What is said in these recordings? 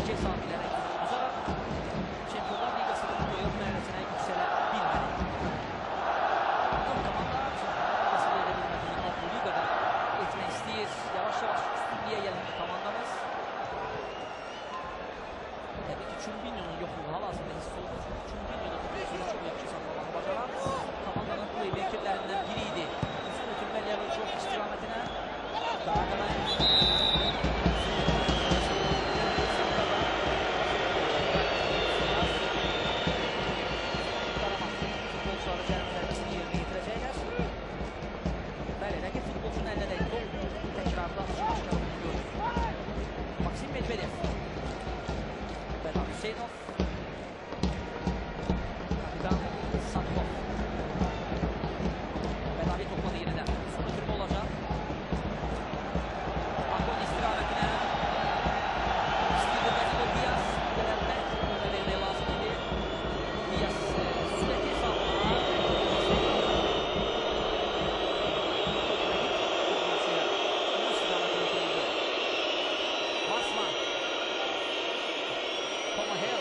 gelecek sahabilərə uzaraq Çempionlar Liqasının playoff mərhələsinə yüksələ bilmədi. Ön komanda Çempionlar Liqasında edə bilmədiyini Avrupa Liqada etmək istəyir. Yavaş-yavaş üstünlüyə gələn komandamız. Təbii ki, Çumbinyo'nun yoxluğu hal-hazırda hiss olunur. Çumbinyo'da futbolçunu çox yaxşı saxlamağı bacaran komandanın playmakerlərindən biri idi. Uzun ötürmə Leverkusen istiqamətinə Dağıqadan futbolçuları cərimələrini yerinə yetirəcəklər. Bəli, rəqib futbolçunun əlində də top təkrarda açıq-aşkar görür. Maksim Medvedev, Bernard Hüseynov, kapitan Sadkov. Bedavi topladı yeniden. Son ötürme olacaq. Akon istiqamətine Steven Bezibol Diaz görəlmək verməyə lazım idi. Diaz sürəti hesabına Marsman Toma Hale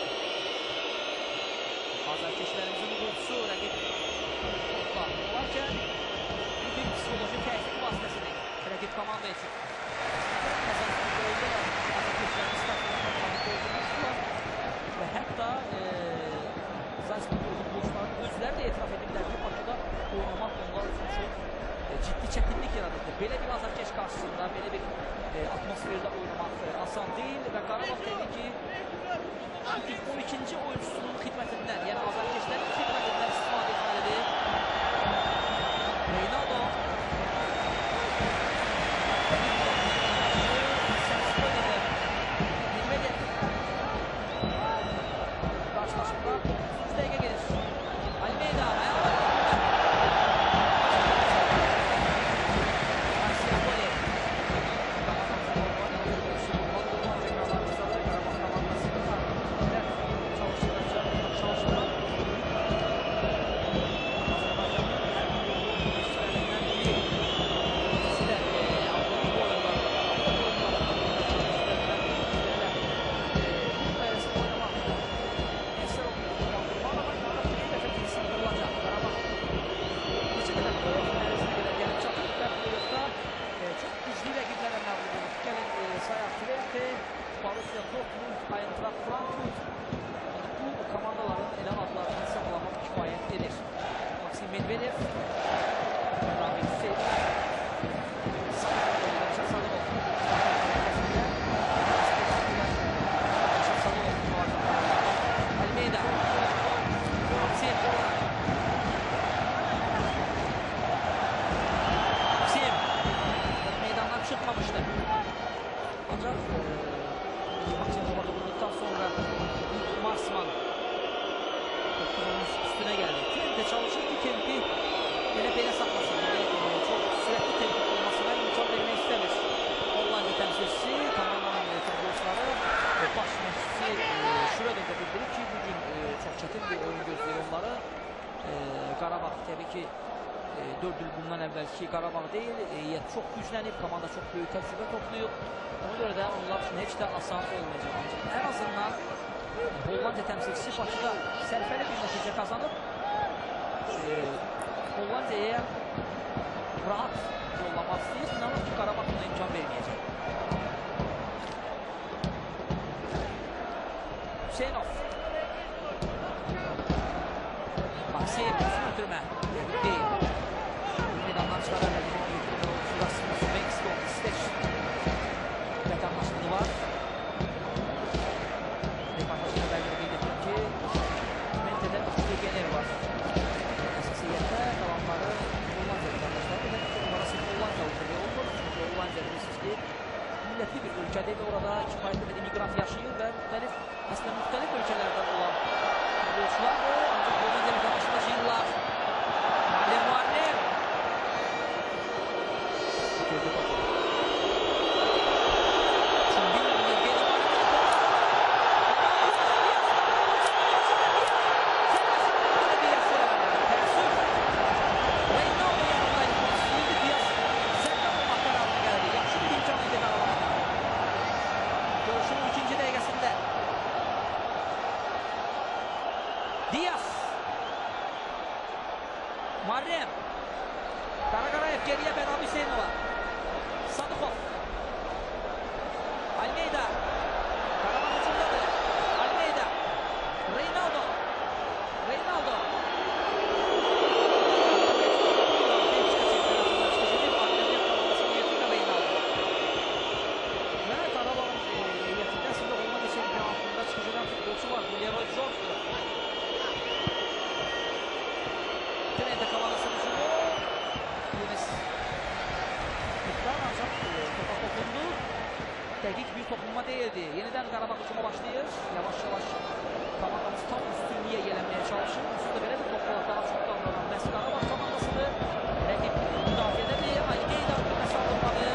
azarkeşlərimizin uğurtusu rəqib topla olarkən bir psixoloji təsir vasitəsini rəqib komanda üçün kazandığı golda azarkeşlərimiz startlarından doldurmuşdular və hətta Zalzburg futbolçuların özləri də etiraf edirlər ki, Bakıda oynamaq onlar üçün çox ciddi çətinlik yaradırdı. Belə bir azarkeş qarşısında, belə bir atmosferdə oynamaq asan deyil və Qarabağ təbii ki, bugün 12-ci oyuncusunun xidmətindən, yəni azarkeşlərin xidmətindən istifadə etməlidir. Reynaldo Medvedev qarşılaşmada 9. dəqiqə gelir. Almeida Medvedev, Bernard Hüseynov, Almeida, Maksim, meydandan çıkmamıştı. Ancak Maksim topa dokunduktan sonra Marsman üstüne geldi. Kempe çalışır ki Kempi belə saklasın. Çok sürekli tempo olmasına imkan vermek istemez. Hollanda temsilcisi, tamamen futbolcuları ve baş məşqçisi Schröder'de bildirir ki bugün çok çetin bir oyun gözləyir onları. Qarabağ tabii ki 4 il bundan əvvəlki Qarabağ deyil. Çok güclənib, komanda çok büyük təcrübə toplayıb. Ona göre de onlar için heç də asan olmayacaq. En azından Hollanda temsilcisi Bakıda sərfəli bir nəticə kazanıb. Hollanda'ya rahat yollamaq istəyir. İnanır ki, Qarabağ buna imkan verməyəcək. Hüseynov. Maksim, üstün ötürmə. Deyil. Meydandan çıxararlar. Rasmus Bengtsson, İsveç vətəndaşlığı var. Reportajına bəlkə qeyd edir ki, Mente'də 3 legioner var. Əsasiyyətdə qalanları Hollandiya vətəndaşları və onlara sırf Hollandiya ölkədə olmur. Çünki Hollandiya bilirsiniz ki, millətli bir ölkədir və orada kifayətli bir emigrant yaşayır və əslində müxtəlif ölkələrdən olan futbolçulardır. Ancaq Hollandiya vətəndaşlığı yıllar. Le Muharrem. Görüşün 2. dəqiqəsində Muharrem. Karagarayev geriye Berat Hüseyinova. Sadıkov. Almeida. Karabağ ucundadır. Almeida. Reynaldo. Reynaldo. Leroy George'dur. Trende kavalası düşürüyor. Yunus. İkrar ancak topa dokundu. Dəqiq bir toxunma değildi. Yeniden Qarabağ hücuma başlayır. Yavaş yavaş komandamız tam üstünlüğe yelenmeye çalışır. Üstündə belə bir toplar daha çok davranan Məhz Qarabağ komandasını rəqib müdafiədədir. Almeida ötürməsi alınmalı.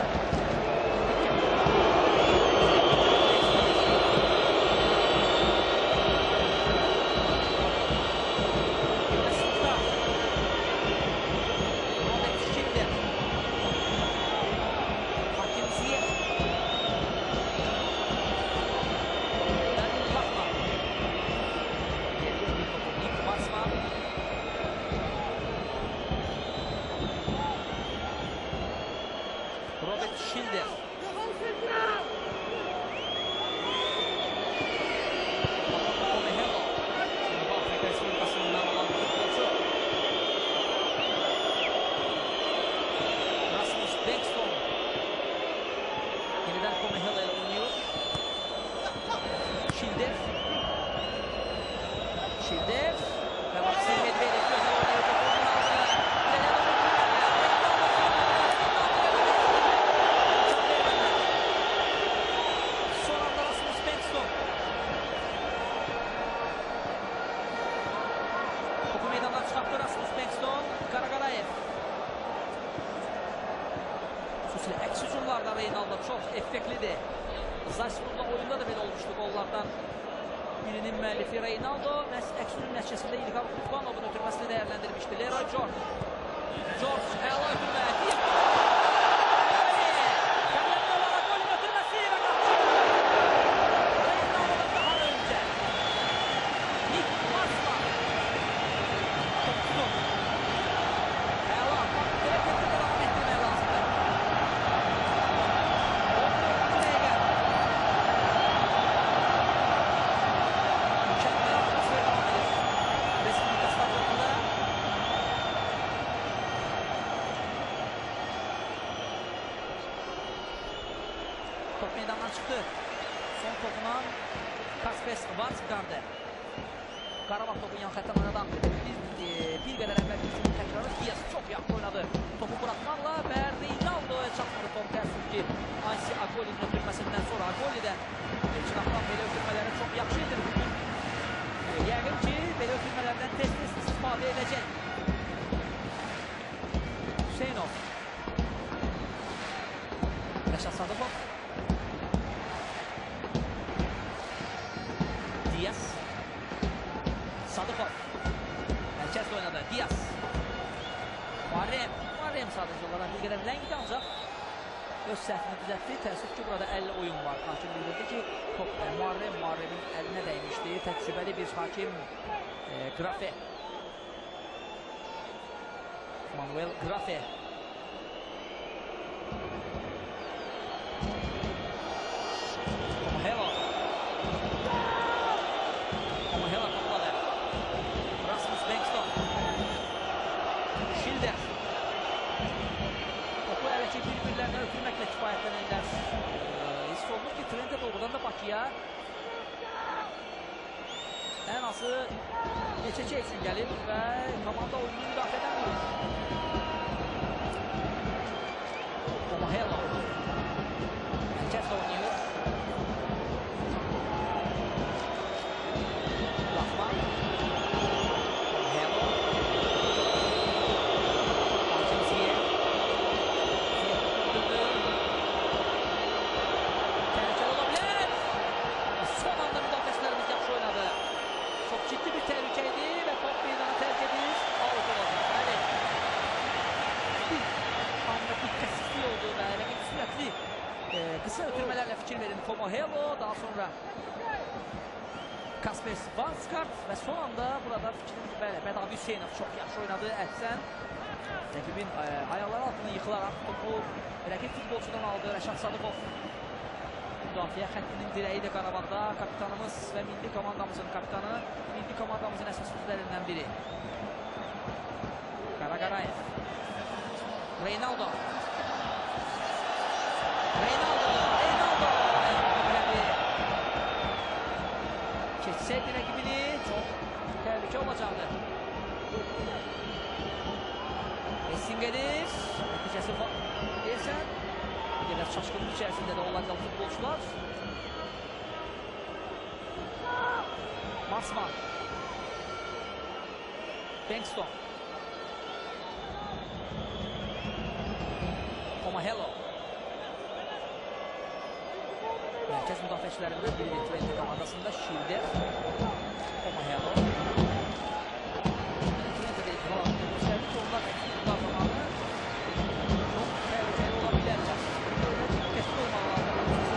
Robert Schilder. Komehelo. Şimdi Afrika Respublikası'ndan olan futbolcu. Rasmus Bengtsson. Yeniden Komehelo ile oynuyor. Schilder. Schilder. Ve Maxim Medvedev güzel oynuyor. Rasmus Bengtsson, Karagarayev. Xüsusilə əks hücumlarda Reynaldo çox effektlidir. Zayspur'la oyunda da belə olmuşdu gollardan. Birinin müəllifi Reynaldo əks hücum nəticəsində İlqar Kutbanovun ötürməsini dəyərləndirmişdi. Leroy George. George əla ötürmə. Kəlləmli olaraq golün ötürməsi və qapçı. Reynaldo'dan daha öncə. Nick Marsman. Top meydandan çıktı. Son topunan Kaspers var çıkardı. Qarabağ topun yan xətdən oynadan bir qədər əvvəl üçün təkrarı Dias çox yaxın oynadı. Topu bırakmaqla və Reynaldo'ya çatmadı top təəssüf ki. Ansi Agoli'nin ötürməsindən sonra Agoli də Çınaqdan belə ötürmələri çox yaxşı edir bugün. Yəqin ki, belə ötürmələrdən tez-tez istifadə edəcək. Hüseynov. Rəşad Sadıqov. Dias. Sadıqov. Mərkəzdə oynadı. Dias. Muharrem. Muharrem sadəcə olaraq bir qədər ləngdi ancaq öz səhvini düzəltdi. Təəssüf ki, burada 50 oyun var. Hakim bildirdi ki, top Muharremin əlinə dəymişdi. Təcrübəli bir hakim Grafe. Manuel Grafe. Komehelo. Komehelo topladı. Rasmus Bengtsson. Schilder. Topu ələ ki, bir-birlərinə ötürməklə kifayətlənirlər. Hiss olunur ki, Trent'e doğrudan da Bakıya ən azı neçə üçün gəlib və komanda oyunu müdafiədən vurur. Komehelo. Mərkəzdə oynayır. Lafman. Komehelo. Hakim Ziyeh. Ziyeh tutuldu. Təhlükəli olabilir. Son anda müdafiəçilərimiz yaxşı oynadı. Çok ciddi bir tehlikeydi ve top meydanı terk edir. Out olacak. Evet. Bir anda dikkatsizliği oldu ve rakip sürekli kısa ötürmelerle fikir verin. Komehelo daha sonra Kasper Schwarzkart və son anda burada fikrin bəli, Bədavi Hüseynov çox yaxşı oynadı. Əhsən rəqibin ayaqları altına yıxılaraq topu rəqib futbolçudan aldı. Rəşad Sadıqov müdafiə xəttinin direği də Qarabağda. Kapitanımız və milli komandamızın kapitanı, milli komandamızın əsas sözlərindən biri. Qaraqarayev. Reynaldo. Geçseydi rəqibini çox təhlükə olacaqdı. Pressing edir. Nəticəsi deyəsən. Qədər çaşqınlıq içərisində də olacaq futbolçular. Marsman. Bankston. Komahelo. Mərkəz müdafiəçilərindən biridir Twente komandasında Şilder. Komahelo. Twente'de itibar göstərdi ki, onlar futbollar zamanı çox təhlükəli ola bilərlər. Böyle diqqətli olmalı lazım.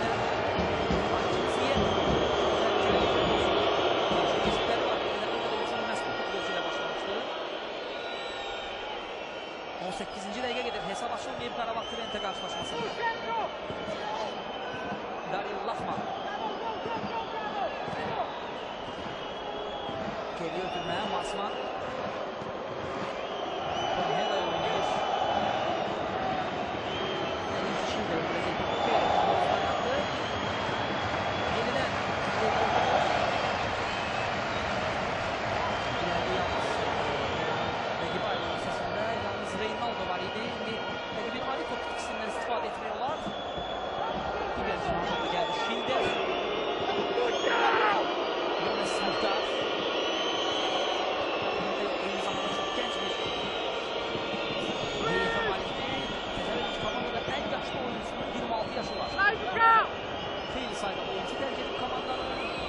Kesinliklər var. Üçün məsul futbolcu ilə başlamışdı. 18-ci dəqiqə gedir. Hesab açılmayıb Qarabağ Twente qarşılaşmasında. Daril Lahman. Geliyor ötürmeye Marsman. Komahelo oynuyor. Şimdi öldürecek. Futbolcular yaptı. Yeniden. İleride yalnız. Rakibi ayrılma sesinde yalnız Reynaldo var idi. Rakibin Ali top ikisinden istifade etmiyorlar. Bir zamanda geldi Şilder. Jonas Muhtar. Aynı zamanda çok genç bir Heyfa Malik'ti. Tezereviç komandada en yaşlı oyuncusunun 26 yaşı var. Hayli sayıda oyuncu tercih edip komandanın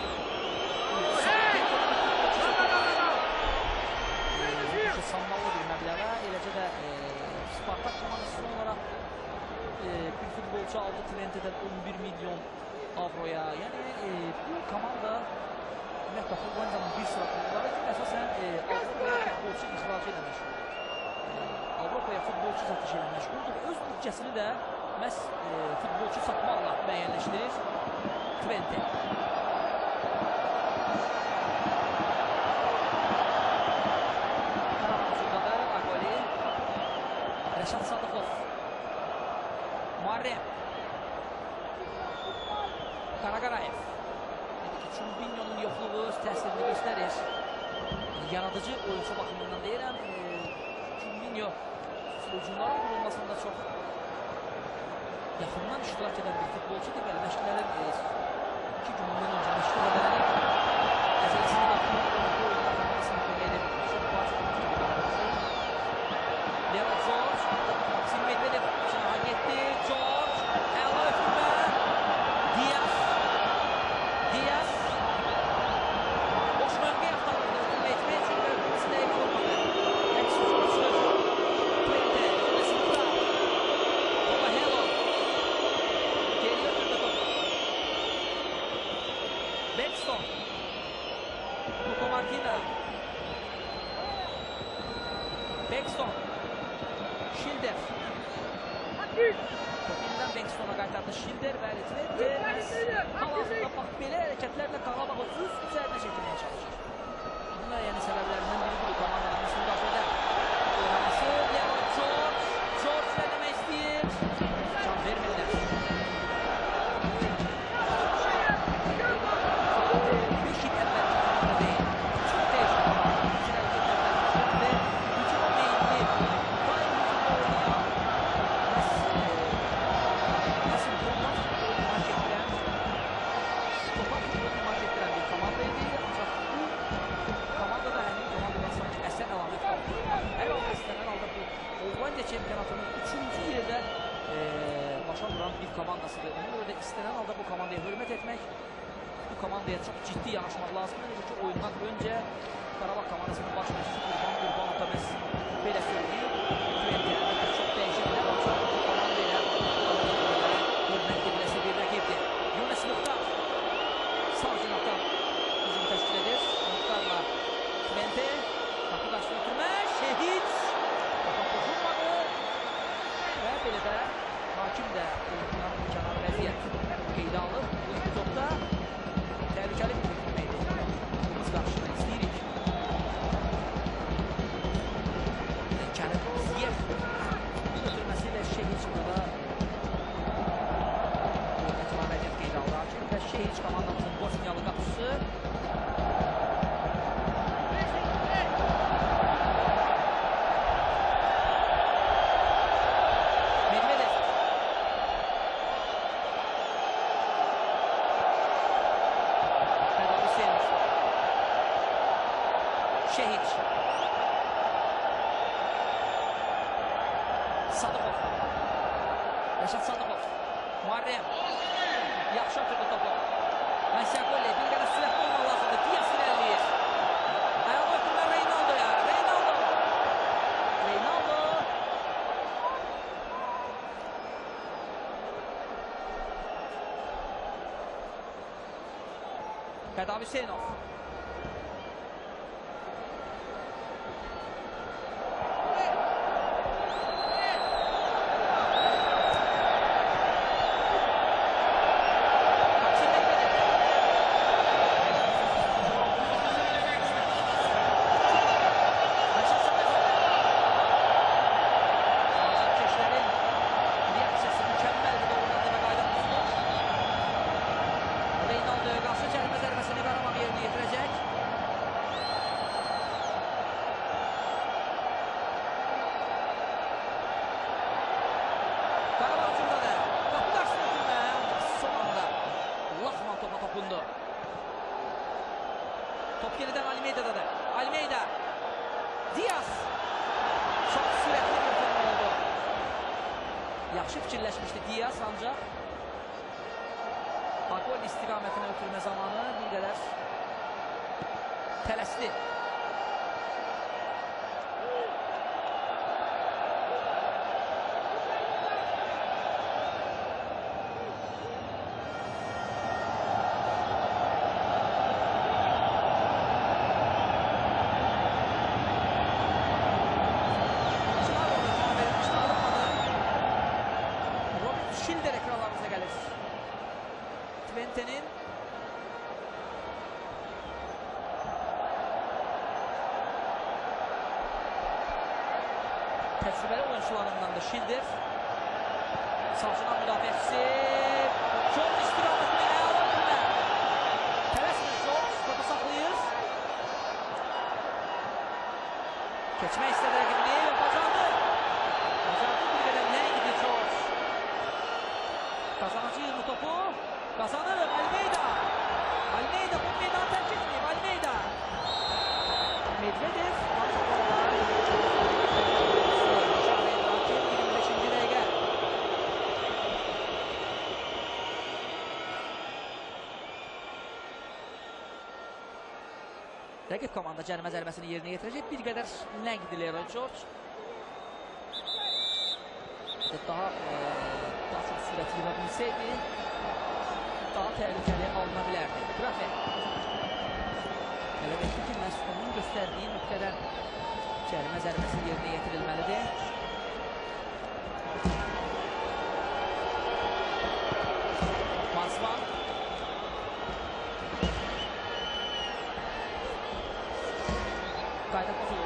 sanmalı bir məbləğə, eləcə də Spartak komandası olaraq bir futbolcu aldı Twente'den 11 milyon avroya. Yani bu komanda ümumiyyətlə Hollandiyanın bir sıra klubları ki, əsasən Avrupaya futbolçu ixracı ilə məşğuldur. Avrupaya futbolçu satışı ilə məşğuldur. Öz bütçəsini də məhz futbolçu satmaqla müəyyənləşdirir Twente. Qarabağ Agoli, Rəşad Sadıqov. Muharrem. Qaraqarayev. Çumbinyo'nun yokluğu öz təsirini göstərir. Yaradıcı oyuncu baxımından deyirəm. Çumbinyo hücumların qurulmasında çox yaxından iştirak edən bir futbolcudur. Belə məşqlərin 2 gün bundan öncə məşqlə edərək əzələsini baxımdan oyunda komandasını kömək edib. Çox vacib bir Leo George, Maxim Medvedev çanağa getdi. George, əla ötürmə. Diaz. Boş bölgə yaxalarında ötürmə etmək üçün ötürməsində evi olmadı. Əks sözü. Twente, Mesutlar. Komahelo. Geriyə ötürdü topu. Bankston. Luka Martina. Bankston. Şilder. Topindən Bankston'a qaytardı Şilder və Twente hal-hazırda bax belə hərəkətlərlə Qarabağı öz üzərinə çəkilməyə çalışır. Bunun müəyyən səbəblərindən biri budur komandanın müdafiədə oynaması. Leo George nə demək istəyir? Can vermirlər. Bir şiddətlər komanda deyil. Çox dəyişik komanda. Bütün hərəkətlərdən çıxırdı. Hücuma meyilli. Daim hücumda oynayan. Nasıl bunlar mark etdirən, topa futbolu mark etdirən bir komandaydı. Ancaq bu komandada həmin komandadan sanki əsər əlamət qaldı. Hər halda istənən halda bu Hollandiya çempionatının 3-cü yerdə başa vuran bir komandasıdır. Ona görə də istənən halda bu komandaya hörmət etmək, bu komandaya çox ciddi yanaşmaq lazımdır. Necə ki oyundan öncə Qarabağ komandasının baş məşqçisi Qurban Atabes belə söyləyir. Twente əlbəttə çox dəyişiklər, ancaq bu komanda ilə hörmət ediləsi bir rəqibdir. Jonas Muhtar sağ cinatdan hücum təşkil edir. Muhtarla Twente. Qapı qarşısına ötürmə. Şehit. Topa toxunmadı. Və belə də hakim də oyuncuların kənar vəziyyət qeydə alıb. Bu epizodda təhlükəli bir tökülmə idi. Qırmızı qarşısına istəyirik. Kərim Ziyev ötürməsiyle Şehiç burada etibar vəziyyət qeydə aldı. Hakim və Şehiç komandamızın Bosniyalı qapısı. Şehiç. Sadıqov. Rəşad Sadıqov. Muharrem. Yaxşı ötürdü topu. Məsiaqoli. Bir qədər sürətli olmaq lazımdır. Dias irəliləyir. Ayağı ötürmə Reynaldo'ya. Reynaldo. Reynaldo. Fəda Hüseynov. Top yeniden Almeida'da. Almeida. Dias. Çok süratli bir ötürmə oldu. Yaxşı fikirləşmişdi Dias ancaq gol istiqamətine ötürmə zamanı bir qədər tələsdi. Schilder ekranlarımıza gəlir. Twente'nin təcrübəli oyuncularındandır Schilder. Savcıdan müdafiəçisi George istiqamətini əla ötürmə. Tələsmir George, topu saxlayır. Keçmək istədi rəqibini və bacardı. Bacardı, bir qədər ləngidi George. Kazanacağız bu topu. Kazanır Almeida. Almeida bu meydanı terk etmeyip Almeida. Medvedev. Hakem 25. dəqiqə. Rəqib komanda cərimə zərbəsini yerinə yetirəcək. Bir qədər ləngdir Leroy George. Daha çok sürət yığa bilsəydi daha təhlükəli alına bilərdi. Grafe. Elə bekli ki, Məsudun göstərdiyi nöqtədən cərimə zərbəsi yerinə yetirilməlidir. Mansman. Qayda pozulur.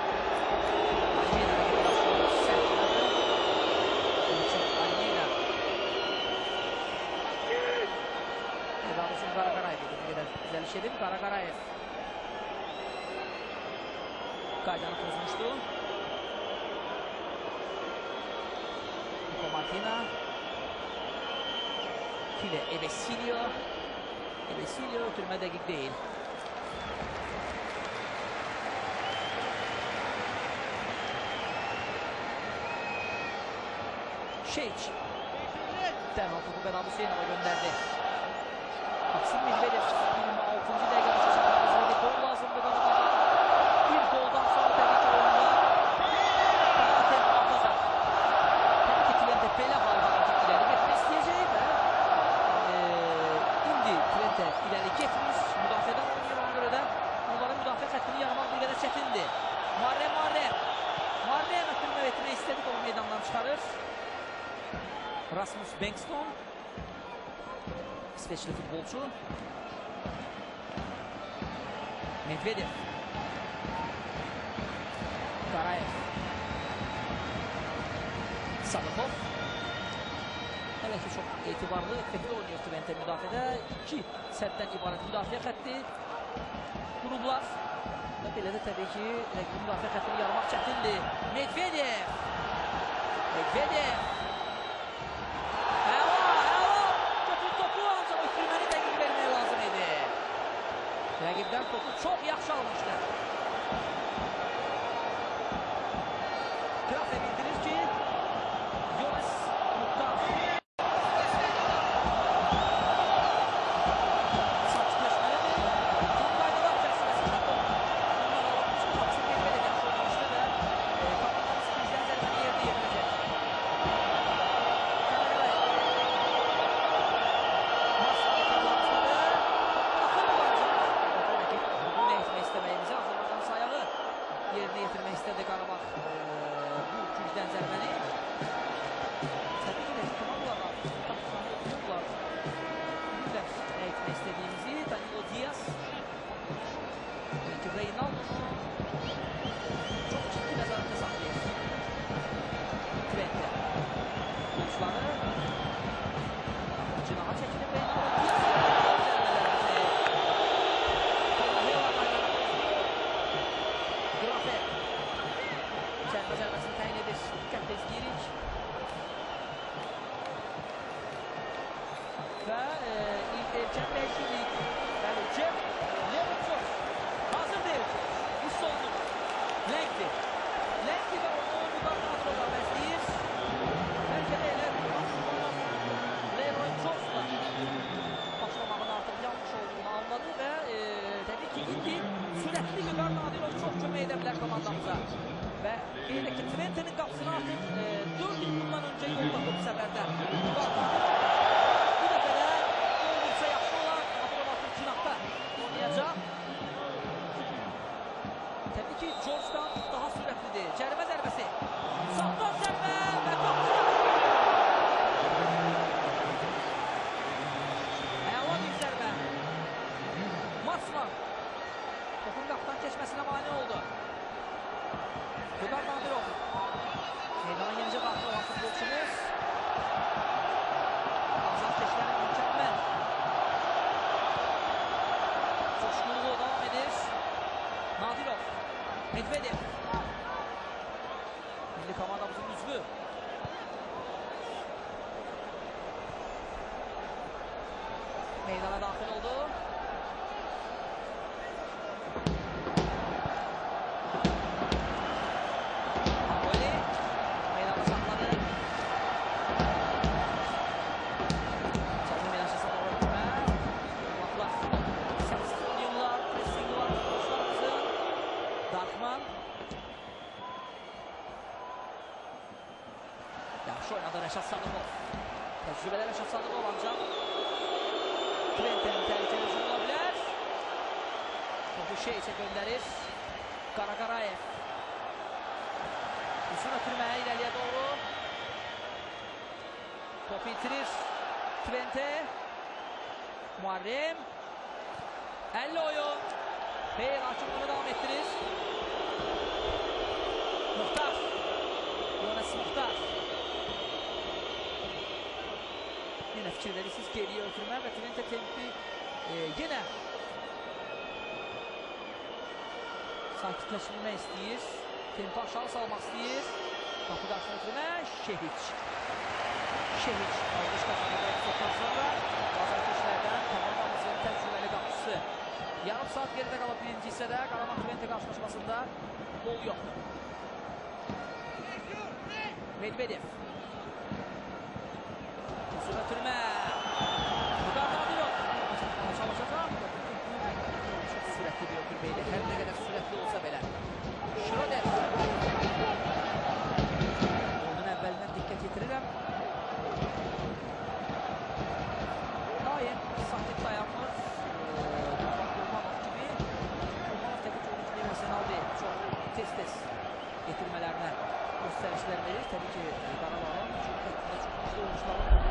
Şerif Qaraqarayev qaydanı pozmuşdu. Nico Martina. File Evesilio. Evesilio ötürmə dəqiq deyil. Şehiç. Dərhal topu Fəda Hüseynova göndərdi. Maksim Medvedev 26. dəqiqə başlayacaq. Gol lazımdır Qarabağ'a. Bir goldan sonra təbii ki oyunda daha tempo atacaq. Təbii ki Twente belə halda artıq iləri getmək istəyəcək və indi Twente iləri getmiş, müdafiədən Rasmus Bengtsson. İsveçli futbolcu. Medvedev. Karayev. Sadıkov. Hele ki çok itibarlı, etkili oynuyor Twente müdafiədə. 2 sətdən ibarət müdafiə xətti. Qurublar. Və belə də təbii ki, müdafiə xəttini yarmaq çətindir. Medvedev. Medvedev. Götür topu, ancaq ötürməni dəqiq verməyə lazım idi. Rəqibdən topu çox yaxşı almışlar. Grafe bildirir ki, Jonas Muhtar. Saçleşmelidir. Tam qaydalar çərçivəsində top. Bunlar alınmış, Taksim Medvedev yaxşı oynamışdı və kaptanımız bizdən zərbəni yerdə yetirəcək. Karagarayev. Masraf kazanmışları. Axır olacaq. Bunu etmək istəməyimizi Azərbaycan sayağı yerinə yetirmək istədi Qarabağ. Bu gücdən zərbəni. Təbii ki, komandalar bilirlər nə etmək istədiyimizi. Danilo Diaz, Reynald çox ciddi nəzarətdə saxlayır. Twente oyuncuları cinaha çəkilib Reynald Diaz Grafe çərmə zərbəsini təyin edir. Diqqətlə izləyirik. Və Elçən dəyişiklik. Bəli, Cem Levençov. Hazır deyil. Hiss olunur. Lengdi. Lengdi və onu müqarına atırlar bəsləyir. Bəlkə də elə Leroy Jones'la başlamağın artıq yanlış olduğunu anladı və təbii ki, indi sürətli Gökhan Nadirov çox kömək edə bilər komandamıza. Və elə ki, Twente'nin qapısını artıq 4 il bundan öncə yolda bu səfərdə. Bu dəfə də olursa yaxşı olan Abdülhamid cinahda oynayacaq. Təbii ki, George'dan daha sürətlidir. Cərimə zərbəsi. Sağdan zərbə və qapıda. Əla bir zərbə. Marsman. Topun qapıdan keçməsinə mane oldu. Gökhan Nadirov. Meydana yenicə daxil olan futbolçumuz. Azatkeşlərin mükəmməl. Coşkunluğu davam edir. Nadirov. Medvedev. Milli komandamızın üzvü. Meydana daxil oldu. Yaxşı oynadı Rəşad Sadıqov. Təcrübəli Rəşad Sadıqov ancaq Twente'nin təhlükəli hücum ola bilər. Topu Şeyçə göndərir. Qaragarayev. Uzun ötürməyə irəliyə doğru. Topu itirir Twente. Muharrem. 50 oyun. Beyl açıklığını davam ettirir. Muhtar. Jonas Muhtar. Yine fikir verirsiniz geriye ötürmə və Twente tempi yenə sakitləşdirmək istəyir. Tempi aşağı salmaq istəyir. Qapı qarşısına ötürmə. Şehiç. Şehiç. Alqış qazanır. Sonra Azarkeşlərdən komandamızın təcrübəli qapıcısı. Yarım saat geride qalıb birinci hissədə Qarabağ Twente qarşılaşmasında gol yoxdur. Medvedev. Uzun ötürmə. Gökhan Nadirov. Çalışacaq. Çox sürətli bir ötürməydi. Hər nə qədər sürətli olsa belə. Şroder. Onun əvvəlindən diqqət yetirirəm. Daim sakit dayanmır. Kurmanov gibi. Kurmanov təbii ki, 12 Arsenal deyil. Çox tez-tez getirmələrinə göstərişlər verir. Təbii ki, Qarabağın hücum xəttində çox güclü oyuncuların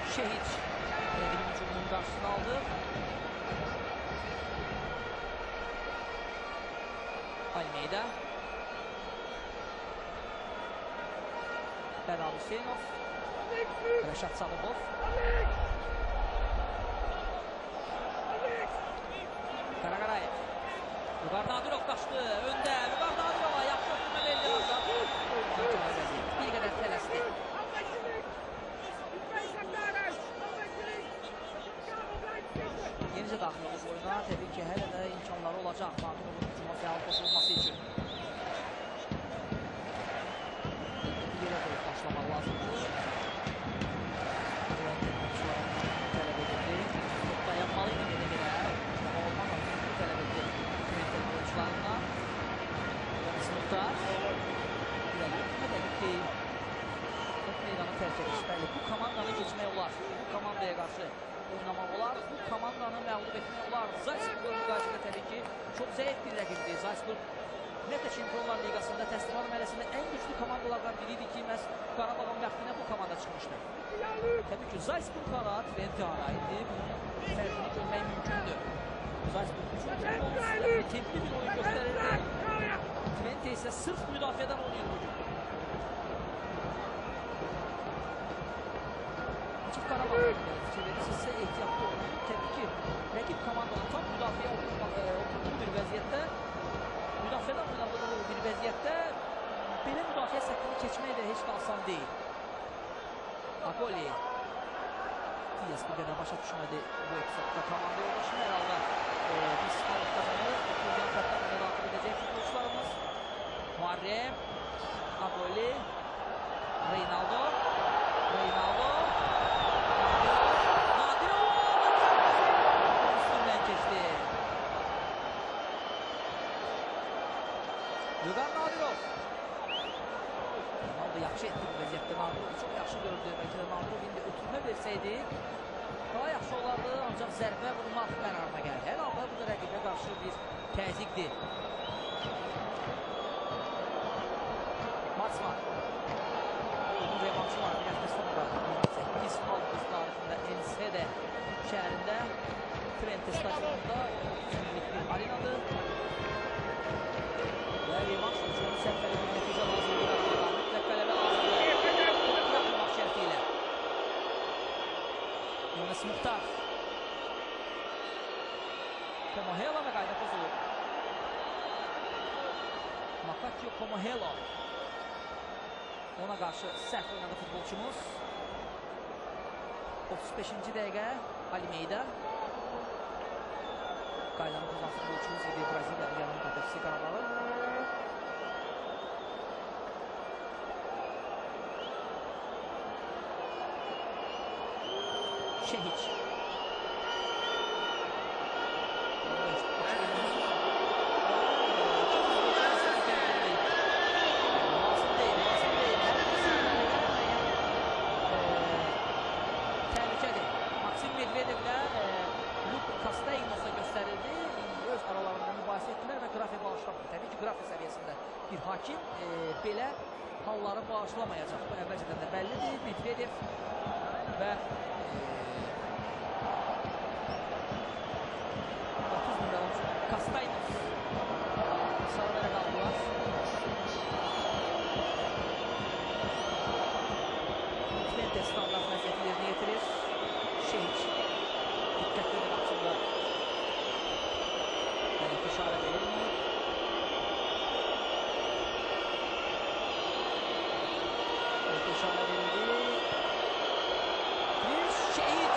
Şehiç rakibin hücumunun qarşısını aldı. Almeyda. Beral Hüseynov. Rəşad Sadıqov. Qaraqarayev. Vüqar Nadirov qaçdı. Öndə. Vüqar Nadirova yaxşı ötürmə verdi. Bir qədər tələsdi. Yenicə daxil olub oyuna. Təbii ki, hələ də imkanları olacaq Nadirovun hücuma fəal qoşulması üçün. Yerə qoyub başlamaq lazımdır. Tələb edildi. Dayanmalıydı belə-belə. Amma olmaq lazımdır. Tələb edildi. Tüventəli oyuncularından. Sınıflar. Hücumə gitti. Meydanı tərk edir. Bəli, bu komandanı keçmək olar. Bu komandaya qarşı oynamaq olar. Bu komandanı məğlub etmək olar. Zalsburg müqayisədə təbii ki, çox zəif bir rəqibdir. Zalsburg ümumiyyətlə Çempionlar Liqasında təslim mərhələsində ən güclü komandalardan biriydi ki, məhz Qarabağın bəxtinə bu komanda çıxmışdı. Təbii ki, Zalsburg ara, Twente ara idi. Bunun fərqini görmək mümkündür. Zalsburg üçün templi bir oyun göstərirdi. Twente isə sırf müdafiədən oynayır hücum. Açıq Qarabağın çevirirsə ehtiyatlı olun. Təbii ki, rəqib komandanın tam müdafiə oturduğu bir vəziyyətdə, müdafiədən oynadığı bir vəziyyətdə belə müdafiə səttini keçmək də heç də asan deyil. Akoli. Diyas bir qədər başa düşmədi bu epizodda. Komanda yoldaşını hər halda biz qalıb qazanır. Oturduğun xətdən ona daxil edəcək futbolçularımız. Muharrem. Akoli. Reynaldo. Reynaldo. Vüqar Nadirov. Ronaldo yaxşı etdi bu vəziyyətdə. Nadirov'u çox yaxşı gördü. Bəlkə də Nadirov indi ötürmə versəydi daha yaxşı olardı. Ancaq zərbə vurmaq qərarına gəlir. Hər halda bu da rəqibə qarşı bir təzyiqdir. Maç var. Oyunun revanşı var. Bir həftə sonra 28 Avqust tarixində Enschede şəhərində Twente stadionunda 30 minlik bir arenadır. Və revanş üçün səfəli bir nəticə lazımdır. Mütləq qələbə lazımdır. Yapılmaq şərti ilə. Yunus Muxtar. Komohelo və qayda pozulur. Makatio Komohelo. Ona qarşı səhv oynadı futbolçumuz. 35-ci dəqiqə Almeyda. Qaydanı pozan futbolçumuz idi Braziliyalı yanı müdafiəçisi Qarabağın. Şehiç. Təhlükədir. Maksim Medvedevlə Luk Kastaynos'a göstərildi. Öz aralarında mübahisə etdilər və Grafe bağışlamadı. Təbii ki, Grafe səviyyəsində bir hakim belə halları bağışlamayacaq. Bu əvvəlcədən də bəllidir. Medvedev və 30 min oyuncu Kastaynos sarılara qaldılar. Twente standart vəziyyəti yerinə yetirir. Şehiç diqqətlidir aslında. İşarə verilmir. İşarə verildi. Bir Şehiç.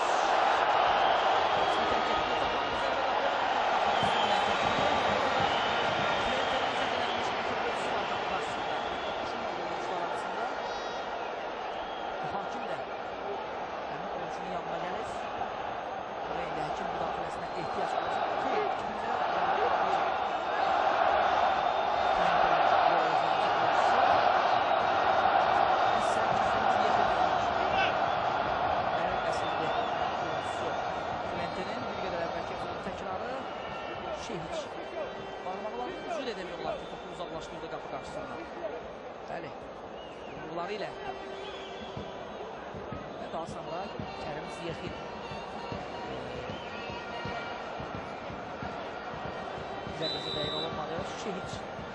Hakim də həmin oyuncunun yanına gəlir. Və indi həkim müdaxiləsinə ehtiyac var. Şehiç. Barmaqlarını üzül edemiyorlar ki, topu uzaqlaşdırdı qapı qarşısında. Bəli, vurguları ilə. Və daha sonra Kərim Şehit. Zərbesi dəqiq olunmadı. Şehit.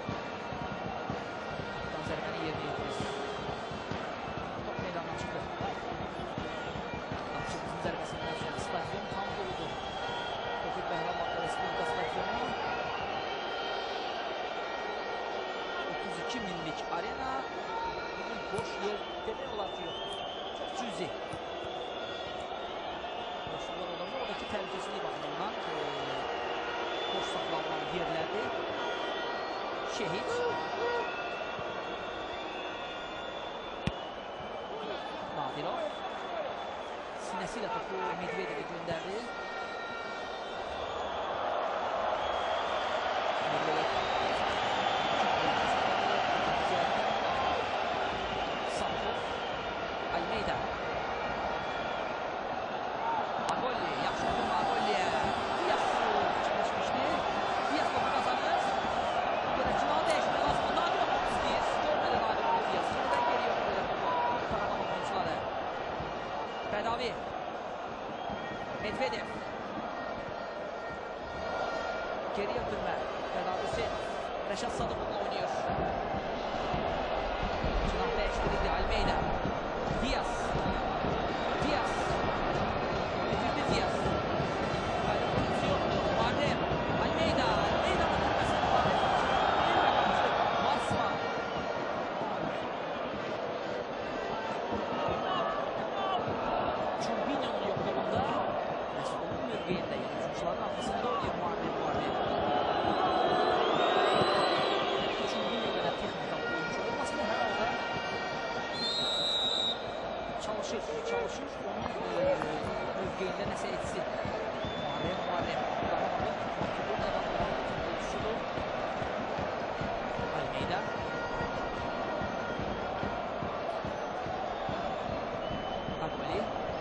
Zərbəni yerinə yetirir. Top meydandan çıxır. Qapıcımızın zərbəsindən sonra stadion tam doludur. Tofiq Bəhramanlı Respublika stadionu. 32 minlik arena. Bugün boş yer demək olar ki yoxdur. Çox cüzi. Boşluqlar olacaq. Oradakı təhlükəsizlik baxımından boş saxlanılan yerlərdir. Şehit. Nadirov. Sinəsilə topu Medvedev'e gönderdi. Medvedev. Sankov. Almeida. Magolli. Yaxşı vurma Magolli'ye. Diaz çıkmışmıştı. Diaz topu kazanır. Böyle final değişmeye lazım. Nadirov topu istiyor. Görmedi Nadirov Diaz. Şimdiden geliyor böyle topu. Karaman oyuncuları. Bedavi. Medvedev. Geriye ötürme. Bedavisi Reşat Sadıkov'la oynuyor. Çınak değiştirildi. Almeida. Diaz. Diaz. Bitirdi Diaz. Haydi pozisyon. Muharrem. Almeida. Almeida'nın ötürmesini Muharrem. Bir bakamıştı. Basma. Çumbinyo'nun yokluğunda Mesut'un mövqeyində oyuncuların arkasında oynuyor Muharrem. Çumbinyo qədər texnikal oyuncu olmasın hər halda çalışır. Onun mövqeyində nəsə etsin. Muharrem. Qaramanın Makedoniyadan olan futbolçusudur. Almeida. Magolli.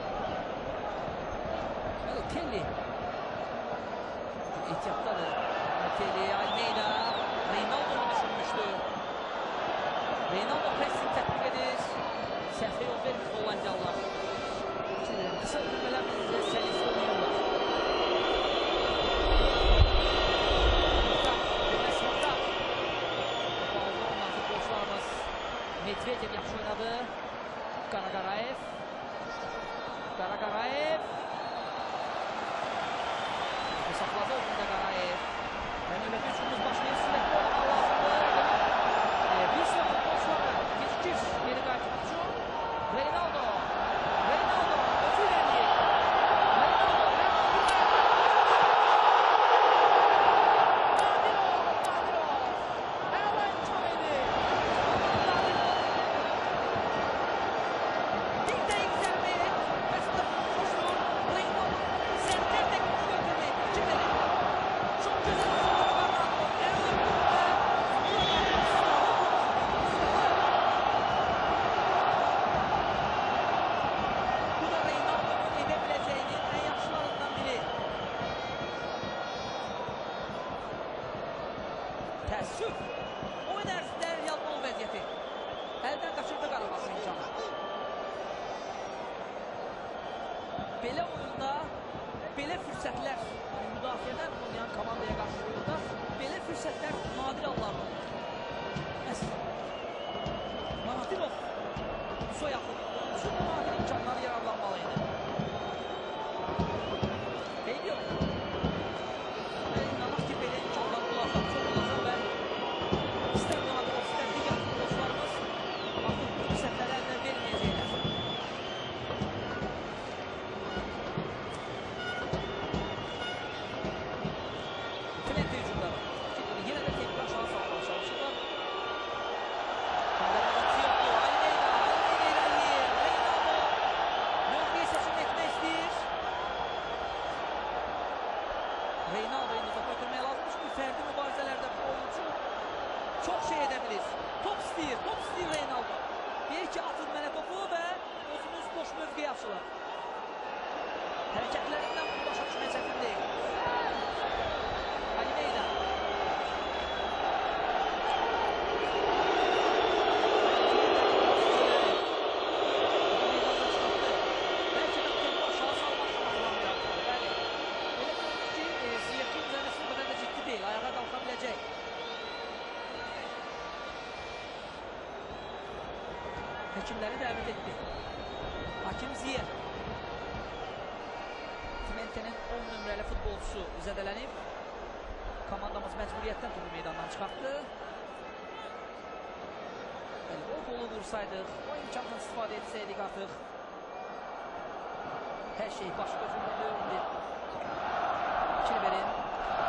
Telli. İhtiyatları. Telli, Almeida. Reynaldo'nu düşünmüştü. Reynaldo pressing tətbiq edir. Səhvə yol vermir Hollandiyalılar. Kısa ötürmələrlə səlis oynuyorlar. Murtaq. Topu aldı ondan futbolçularımız. Medvedev yaxşı oynadı. Qaraqarayev. Sakladı özündə Qarayev. Və növbəti üçümüz başlayır. Sürətli olmalı lazımdır. Bir sıra futbolçuları gecikir. Geri qayıtmaq üçün. Reynaldo. Özü ilerleyir. Reynaldo. Nadirov. Hemen çömedi. Bir de yükseldi. Mesut'a koştu. Reynaldo. Serte teknik götürdü. Çıkmadı. Çok güzel oyuncular var. Bu da Reynaldo'nun edebileceğinin en yaxşılarından biri. Təəssüf. Oyun ərzində Real gol vəziyyəti. Əldən qaçırdı Qarabağın imkanı. Belə oyunda, belə fürsətlər müdafiədən oynayan komandaya qarşı oyunda belə fürsətlər nadir alırlar. Məsələn, Nadirov soyaqlı üçün nadir imkanları yararlanmalıydı. Eyb yox. İnanaq ki, belə imkanlar olacaq, çox olacaq və istər Nadirov, istər digər futbolçularımız artıq bu fürsətləri əldən verməyəcəklər. Trente hücumları. Yenə də tekrar şans almaya çalışırlar. Göndermesi yoktu. Almeida ilerleyir. Reynaldo mövqeyi seçim etmək istəyir. Reynaldo indi topu ötürməyə lazımdır. Çünki fərdi mübarizələrdə bu oyuncu çox şey edə bilir. Top istəyir Reynaldo. Deyir ki, atın mənə topu və özünüz boş mövqeyi açılır. Hərəkətlərindən bunu başa düşmək çətin deyil. Almeida. Belki de tekrar şans alır. hakimləri dəvət etdi. Hakim Ziyer. Twente'nin 10 nömrəli futbolçusu zədələnib. Komandamız məcburiyyətdən topu meydandan çıxartdı. O qolu vursaydıq, o imkandan istifadə etsəydik artıq. Hər şey baş gözündə döyüldü. Kilberin.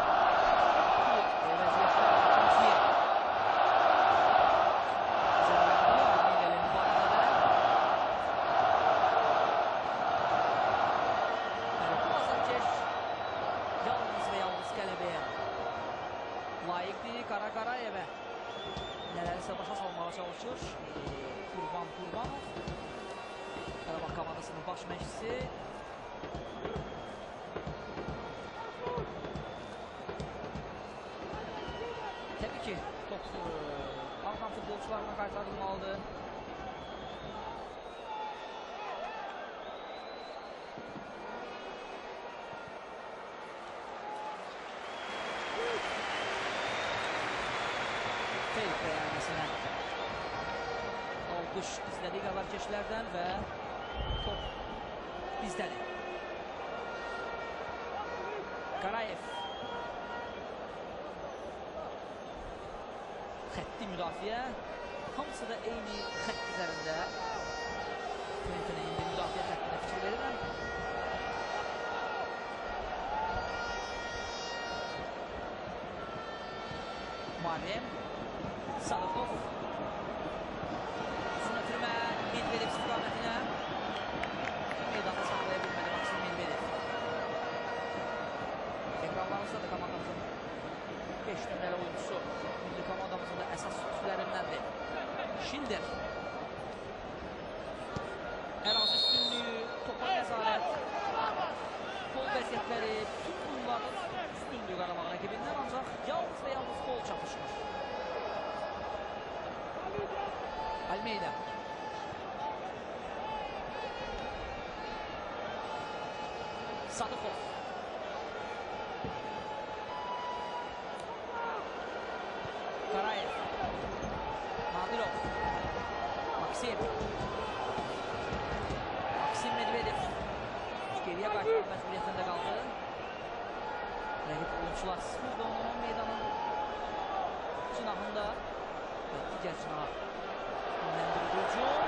Layiqdir Qaraqarayevə. Nələrisə başa salmağa çalışır. Qurbanov. Qarabağ komandasının baş məşqçisi. Təbii ki, top Afqan futbolçularına qaytarılmalıdır. Feyk beğenmesine alqış izlədik azarkeşlərdən və top bizdədir. Qarayev xətti müdafiə, hamısı da eyni xətt üzərində. Twente'nin indi müdafiə xəttinə fikir verirəm. Muharrem Sadıqov uzun ötürmə Medvedev istiqamətinə meydanda saxlaya bilmədi Maksim Medvedev. Ekranlarımızda da komandamızın 5 nömrəli oyuncusu, milli komandamızın da əsas sürücülərindəndir. Şilder. Ərazi üstünlüyü, topa nəzarət, gol vəziyyətləri, bütün bunların üstünlüyü Qarabağ rəqibindən, ancaq yalnız və yalnız gol çatışmır. Almeida. Sadıqov. Qarayev. Nadirov. Maksim Medvedev. Geriyə qaytarmaq məcburiyyətində qaldı. Rəqib oyuncular burada onun meydanın cinahında və digər cinaha yönləndirici hücum.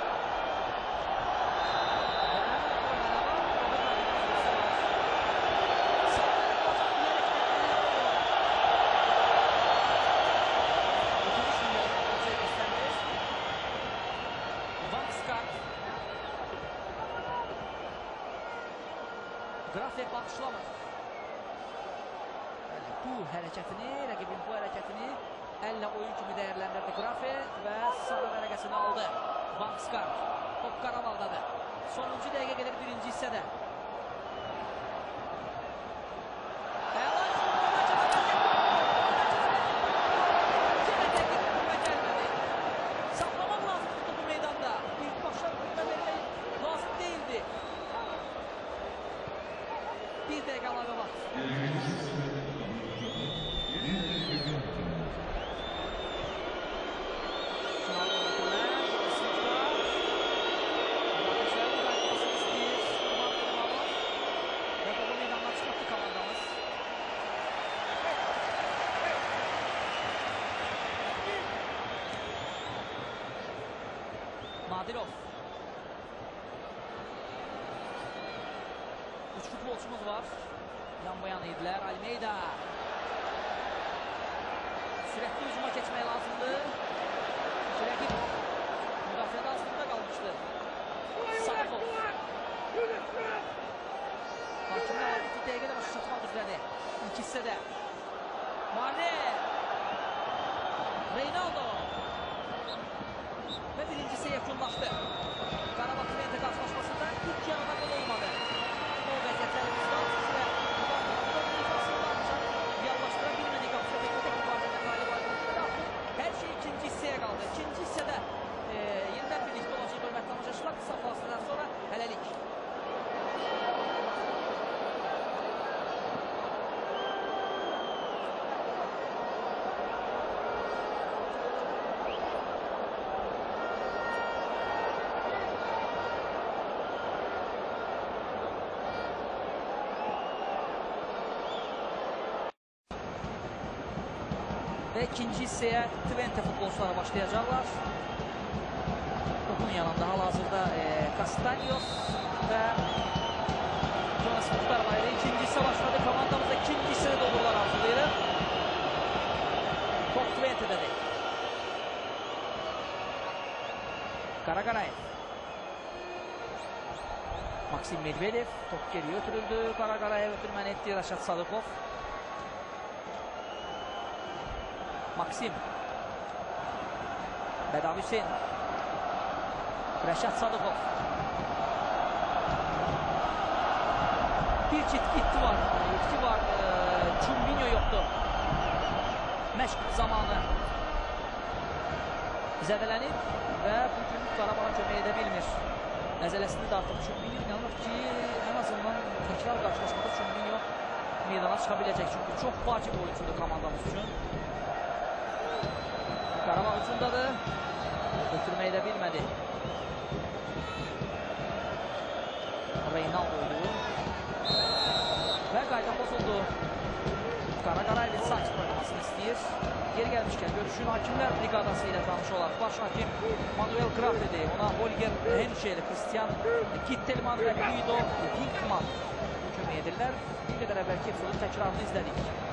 Grafik baxışlamır. Bu hərəkətini, rəqibin bu hərəkətini əllə oyun kimi dəyərləndirdi Grafik və sarı vərəqəsini aldı. Vanskar, top Qarabağdadır. Sonuncu dəqiqə gelir birinci hissədə. Saxlamaq lazımdır topu meydanda. İlk başa vermək lazım deyildi. Bir dəqiqə əlavə var. Nadirov. 3 futbolçumuz var. Yan-bayan idilər. Almeida. Sürətli hücuma keçmək lazımdır. Rəqib müdafiədə aslında qalmışdı. Sadıqov. Hakimlə adeti dəqiqə də başa çatmaq üzrədir. İlk hissədə. Mane. Reynaldo. Və birincisi yekunlaşdı. Qarabağ Twente qarşılaşmasında ilk yarıda gol olmadı. O vəziyyətlərimiz var. Reallaşdıra bilmədik. Qapıda tek mübarizədə qalib aydınlıqda artıq hər şey ikinci hissəyə qaldı. İkinci hissədə yenidən birlikdə olacaq hörmətli tamaşaçılar. Qısa fasilədən sonra hələlik. Ve ikinci hisseye Twente futbolcuları başlayacaklar. Topun yanında hal-hazırda Castaños ve Jonas Muhtar var. İkinci hisse başladı. Komandamızda ikinci hissede doldurlar arzulayır. Top Twente'de değil. Karagarayev. Maksim Medvedev. Top geri götürüldü. Karagarayev ötürmen etti. Raşat Sadıkov. Maksim. Bedav Hüseyin. Raşat Sadıkov. Bir çift itki var. Çumbinho yoktu. Meşk zamanı zədelənib və bugün Qarabağa kömək edə bilmir. Məzələsini də artıq Çumbinho inanır ki, ən azından təkrar qarşılaşmada Çumbinho meydana çıxa biləcək. Çünki çox vacib oyuncudur komandamız üçün. Qarabağ ucundadır. Götürmək də bilmədi. Reynaldo'ydu. Və qayda pozuldu. Qaragarayev saçın oynamasını istəyir. Geri gəlmişkən görüşün Hakimlər Briqadası ilə tanış olar. Baş hakim Manuel Graf dedi. Ona Holger Henschel, Christian Kittelman və Guido Dinkman kömək edirlər. Bir qədər əvvəlki epizodun təkrarını izlədik.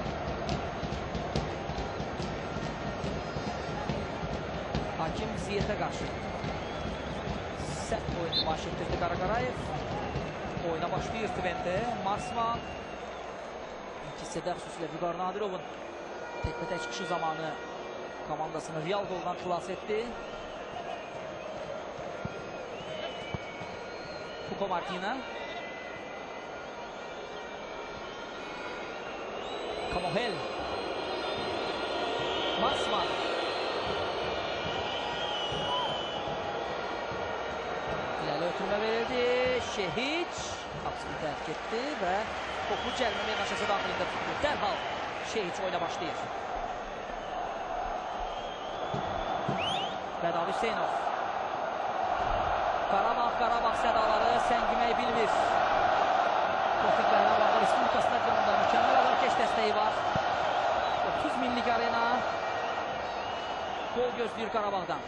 Hakim Ziyet'e qarşı sərt oyunu baş etdirdi Qaragarayev. Oyuna başlayır Twente. Marsman İlk hissədə xüsusilə Vüqar Nadirovun təkbətək çıxışı zamanı komandasını Real goldan xilas etdi. Fuko Martina. Kamohel. Marsman. İlerle ötürmə verildi. Şehiç qapısını tərk etdi və topu cəlmə meydançası daxilində tutdu. Dərhal Şehiç oyuna başlayır. Bedav Hüseynov. Qarabağ sədaları səngimək bilmir. Tofik Qarabağ Respublika stadionunda mükəmməl azarkeş dəstəyi var. 30 minlik arena gol gözləyir Qarabağdan.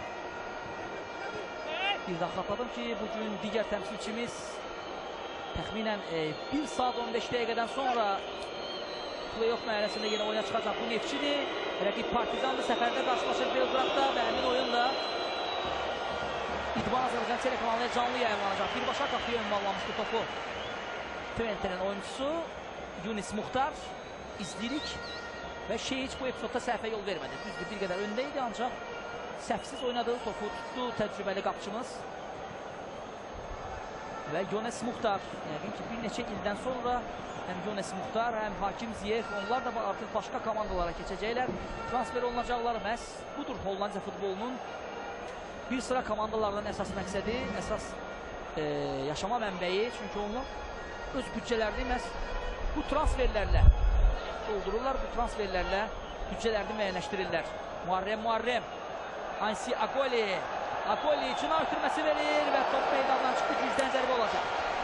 Bir daha xatladım ki, bugün digər təmsilçimiz təxminən 1 saat 15 dəqiqədən sonra play-off mərhələsində yenə oyuna çıxacaq. Bu Neftçidir. Rəqib Partizandır. Səfərdə qarşılaşır Belqradda və həmin oyunda İdman Azərbaycan telekanalına canlı yayınlanacaq. Birbaşa qapıya ünvanlamışdı topu Twente'nin oyuncusu Yunis Muhtar. İzləyirik və Şehiç bu epizodda səhvə yol vermədi. Düzdür, bir qədər öndəydi, ancaq səhvsiz oynadığı topu tutdu təcrübəli qapçımız. Və Yunis Muhtar, yəqin ki, bir neçə ildən sonra həm Yunis Muhtar, həm Hakim Ziyech, onlar da artıq başqa komandalara keçəcəklər. Transfer olunacaqlar məhz budur Hollandiya futbolunun bir sıra komandalardan əsas məqsədi, əsas yaşama mənbəyi. Çünki onlar öz büdcələrini məhz bu transferlərlə doldururlar, bu transferlərlə büdcələrini müəyyənləşdirirlər. Muharrem, Ansi Akoli içinə ötürməsi verir və top meydandan çıxdı, gücdən zərbə olacaq.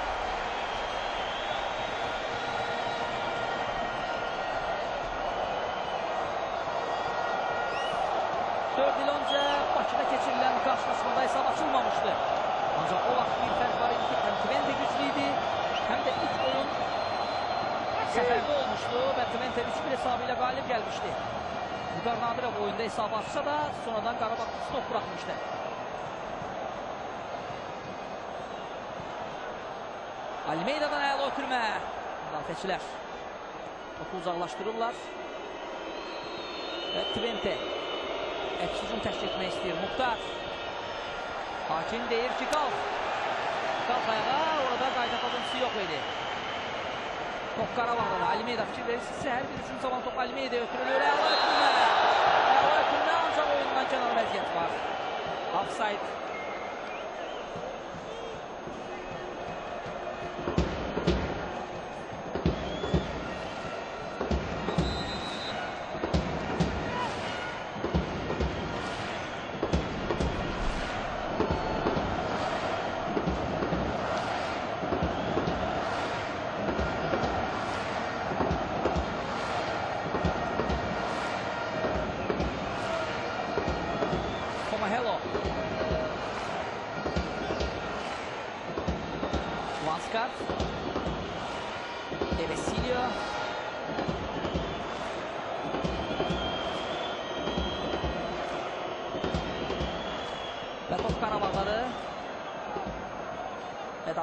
Dörd il öncə Bakıda keçirilən qarşılaşmada hesab açılmamışdı. Ancaq o vaxt bir fərq var idi ki, həm Twente güclüydü, həm də ilk oyun səfərdə olmuşdu və Twente 3-1 hesabı ilə qalib gəlmişdi. Vüqar Nadirov oyunda hesabı açsa da sonradan Qarabağ stop buraxmışdı. Almeida'dan əla ötürmə. Müdafiəçilər topu uzaqlaşdırırlar. Və Twente əks hücum təşkil etmək istəyir. Muhtar. Hakim deyir ki, qalx ayağa. Orada qayda pozuntusu yox idi. Top Qarabağda da. Almeida fikir verirsinizsə, hər bir hücum zaman top Almeida'ya ötürülür. Əla ötürmə, ancaq oyundan kənar vəziyyət var. Offside.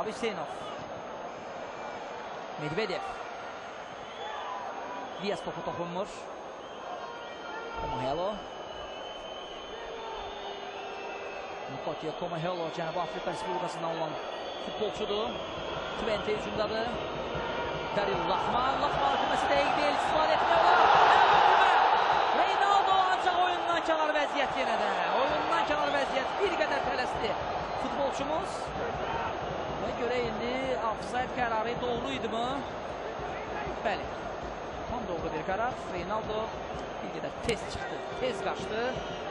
Bedavi Hüseynov. Medvedev. Diaz topu toxunmur. Komahelo. Nikotia Komahelo Cənubi Afrika Respublikasından olan futbolçudur. Twente hücumdadır. Daril Laxman. Laxman ötürməsi dəqiq deyil. İstifadə etmək olar. Reynaldo ancaq oyundan kənar vəziyyət yenə də. Oyundan kənar vəziyyət bir qədər tələsdi futbolçumuz. Və görə indi offside qərarı doğru idi mi? Bəli. Tam doğru bir qərar. Reynaldo bir qədər tez çıxdı, tez qaçdı.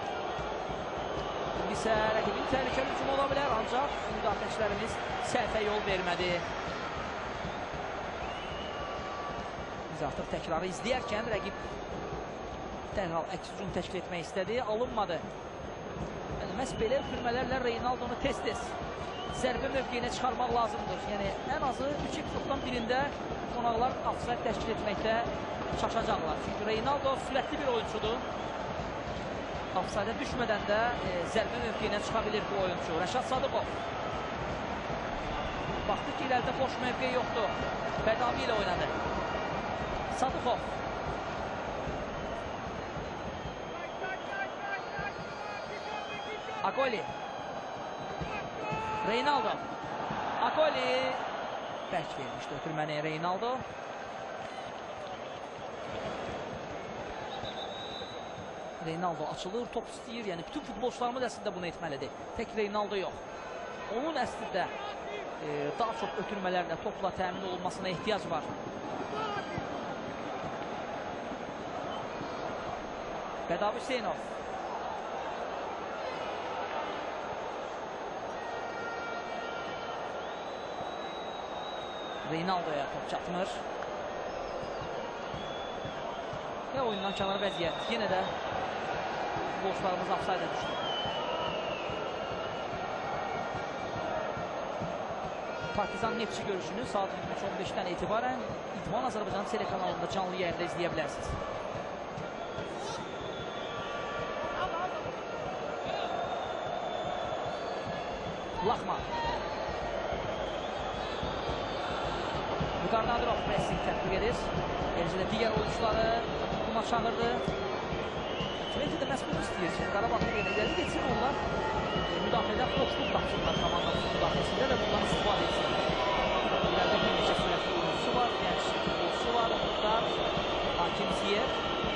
İndi isə rəqibin təhlükəli hücum ola bilər, ancaq müdafiəçilərimiz səhvə yol vermədi. Biz artıq təkrarı izləyərkən rəqib dərhal əks hücum təşkil etmək istədi, alınmadı. Yəni, məhz belə ötürmələrlə Reynaldonu tez-tez zərbə mövqeyinə çıxarmaq lazımdır. Yəni, ən azı 3 epizoddan birində qonaqlar offside təşkil etməkdə çaşacaqlar. Çünki Reynaldo sürətli bir oyuncudur. Offside düşmədən də zərbə mövqeyinə çıxa bilir bu oyuncu. Rəşad Sadıqov. Baxdı ki, irəlidə boş mövqey yoxdur. Bedavi ilə oynadı. Sadıqov. Akoli. Reynaldo. Akoli. Bərk vermişdi ötürməni Reynaldo. Reynaldo açılır, top istəyir. Yəni, bütün futbolçularımız əslində bunu etməlidir. Tək Reynaldo yox. Onun əslində daha çox ötürmələrlə topla təmin olunmasına ehtiyac var. Bedavi Hüseynov. Reynaldo'ya top çatmır. Və oyundan kənar vəziyyət. Yenə də futbolçularımız offside düşdü. Partizan Neftçi görüşünü saat 23:15-dən etibarən İdman Azərbaycan telekanalında canlı yayında izləyə bilərsiniz. Laxman. Muqarnadırov pressing tətbiq edir. Eləcə də digər oyuncuları buna çağırdı. Twente də məhz bunu istəyir ki, Qarabağ irəli geçsin, onlar müdafiədə boşluq tapsınlar komandamızın müdafiəsində və bundan istifadə etsinlər. İlərdə bir neçə sürətli oyuncusu var, gənc futbolçusu var, Muxtar, Hakim Ziyev.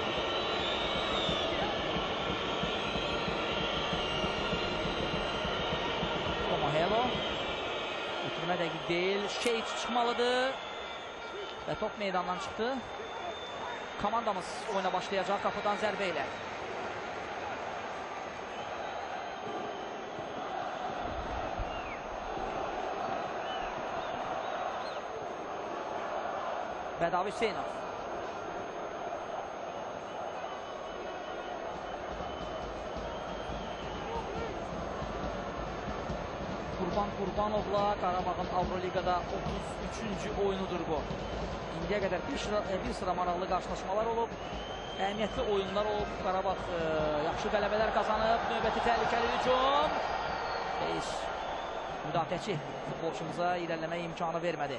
Komahelo. Ötürmə dəqiq deyil, Şeyç çıxmalıdır. Və top meydandan çıxdı. Komandamız oyuna başlayacaq qapıdan zərbə ilə. Bedavi Hüseynov. Qurban Qurbanovla Qarabağın Avroligada 33-cü oyunudur bu. İndiyə qədər bir sıra maraqlı qarşılaşmalar olub, əhəmiyyətli oyunlar olub, Qarabağ yaxşı qələbələr qazanıb, növbəti təhlükəli hücum. Heç müdafiəçi futbolçumuza irəliləmə imkanı vermədi.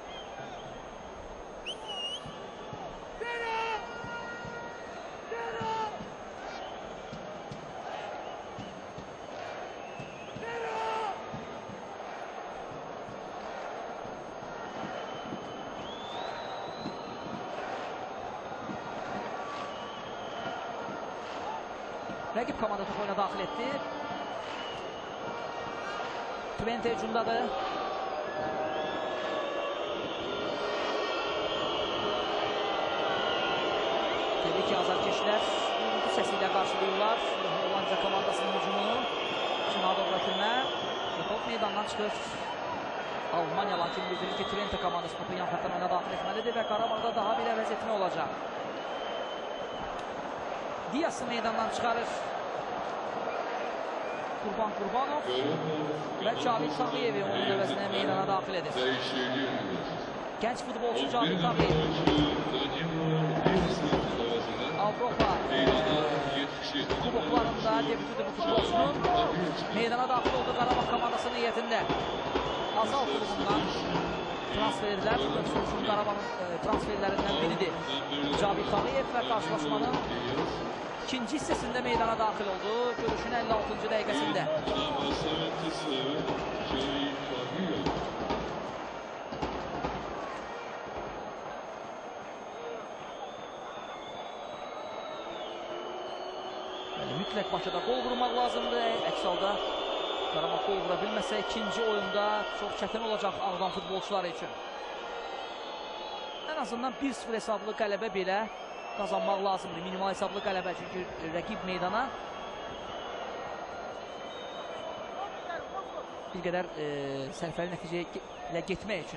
Rəqib komanda top oyuna daxil etdi. Twente hücumdadır. Təbii ki, azarkeşlər bu səsi ilə qarşılayırlar. Hollandiya komandasının hücumunu. Çinadovla türmə. Top meydandan çıxır. Almanya lakin bildirir ki, Twente komandası topu yan xətdən oyuna daxil etməlidir və Qarabağda daha bir əvəz etmə olacaq. Diaz'ı meydandan çıxarır. Qurban Qurbanov və Cavit Tağıyev'i onun əvəzinə meydana daxil edir. Gənc futbolçu Cavit Tağıyev. Avropa kuboklarında debütüdür bu futbolçunun. Meydana daxil oldu Qarabağ komandasının heyətində. Azal klubundan transfer edilər. Sözün Qarabağın transferlərindən biridir. Cabir Tağıyev və qarşılaşmanın ikinci hissəsində meydana daxil oldu. Görüşün 56-cı dəqiqəsində. Mütləq Bakıda qol vurmaq lazımdır. Əks halda Qarabağ qol vura bilməsə ikinci oyunda çox çətin olacaq Ağdam futbolçuları üçün. Ən azından 1-0 hesablı qələbə belə qazanmaq lazımdır. Minimal hesablı qələbə, çünki rəqib meydana bir qədər sərfəli nəticə ilə getmək üçün.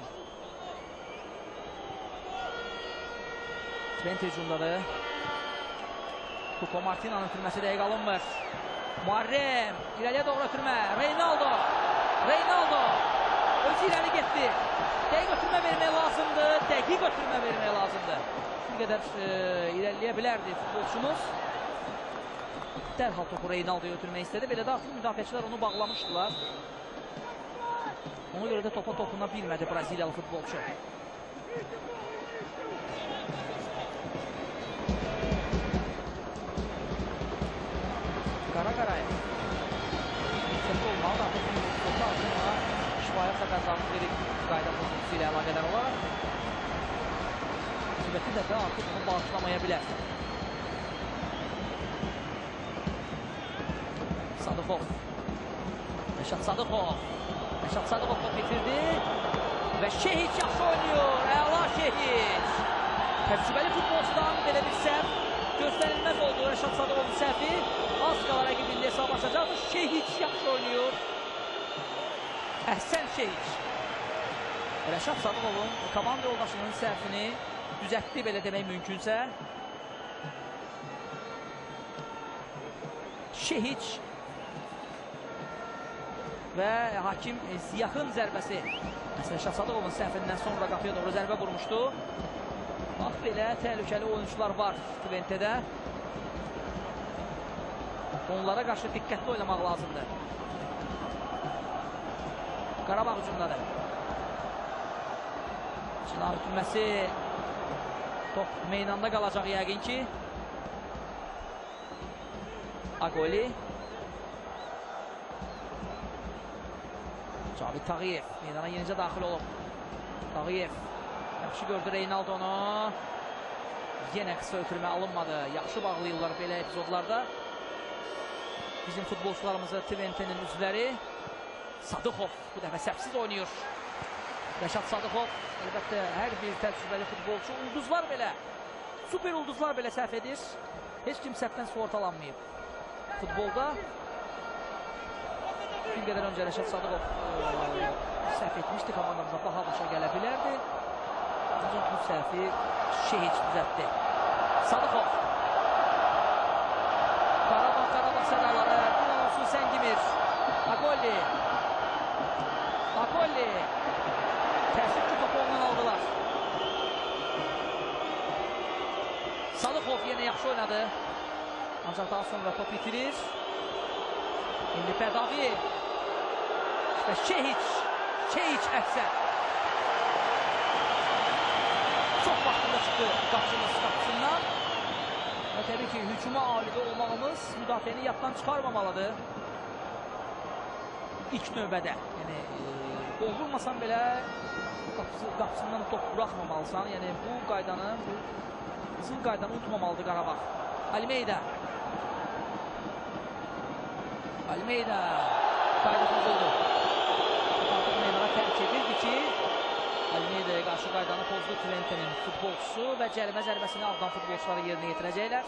Twente hücumları. Kuko Martina'nın ötürməsi dəqiq alınmır. Muharrem irəliyə doğru ötürmə. Reynaldo özü irəli getdi. Dəqiq ötürmə vermək lazımdır. Bir qədər irəliləyə bilərdi futbolçumuz. Dərhal topu Reynaldo'ya ötürmək istədi. Belə də artıq müdafiəçilər onu bağlamışdılar. Ona görə də topa toxuna bilmədi Braziliyalı futbolçu. Qarayev. Səhv olmalı, artıq topu altına şifayət qəzanı verib qayda pozuntusu ilə əlaqədar olaraq. Növbəti dəfə artıq onu bağışlamaya bilər. Sadıqov. Rəşad Sadıqov top bitirdi. Və Şehiç yaxşı oynuyor. Əla Şehiç. Təcrübəli futbolcudan belə bir səhv göstərilməz oldu. Rəşad Sadıqovun səhvi. Az qala rəqibində hesab açacaqdır. Şehiç yaxşı oynuyor. Əhsən Şehiç. Rəşad Sadıqovun komanda yoldaşının səhvini düzəltdi, belə demək mümkünsə. Şehiç və hakim Ziyahın zərbəsi. Rəşad Sadıqovun səhvindən sonra qapıya doğru zərbə vurmuşdu. Bax, belə təhlükəli oyuncular var Twente'də. Onlara qarşı diqqətli oynamaq lazımdır. Qarabağ hücumları. Çınar ötürməsi. Top meydanda qalacaq yəqin ki. Agoli. Cabir Tağıyev meydana yenicə daxil olub. Tağıyev yaxşı gördü Reynaldo'nu. Yenə qısa ötürmə alınmadı. Yaxşı bağlayırlar belə epizodlarda bizim futbolçularımızı Twente'nin üzvləri. Sadıqov bu dəfə səhvsiz oynayır. Rəşad Sadıqov, əlbəttə hər bir təcrübəli futbolçu, ulduzlar belə, super ulduzlar belə səhv edir. Heç kim səhvdən sığortalanmayıb futbolda. Bir qədər öncə Rəşad Sadıqov səhv etmişdi, komandamıza baha başa gələ bilərdi. Ancaq bu səhvi Şehiç düzəltdi. Sadıqov. Qarabağ sədaları, bir an olsun Səngimir. Agoli. Təəssüf ki, topu ondan aldılar. Sadıqov yenə yaxşı oynadı. Ancaq daha sonra top itirir. İndi Bədavi. Və Şehiç əksən. Çox vaxtında çıxdı qapısından. Və təbii ki, hücuma alidə olmağımız müdafiəni yaddan çıxarmamalıdır. İlk növbədə. Yəni, qol vurmasan belə qapısından top buraxmamalısan. Yəni, bu qaydanı, bu qızıl qaydanı unutmamalıdır Qarabağ. Almeyda qayda pozuldu. Artıq meydana tərk edirdi ki, Almeyda'ya qarşı qaydanı pozdu Twente'nin futbolçusu və cərimə zərbəsini Ağdam futbolçuları yerinə yetirəcəklər.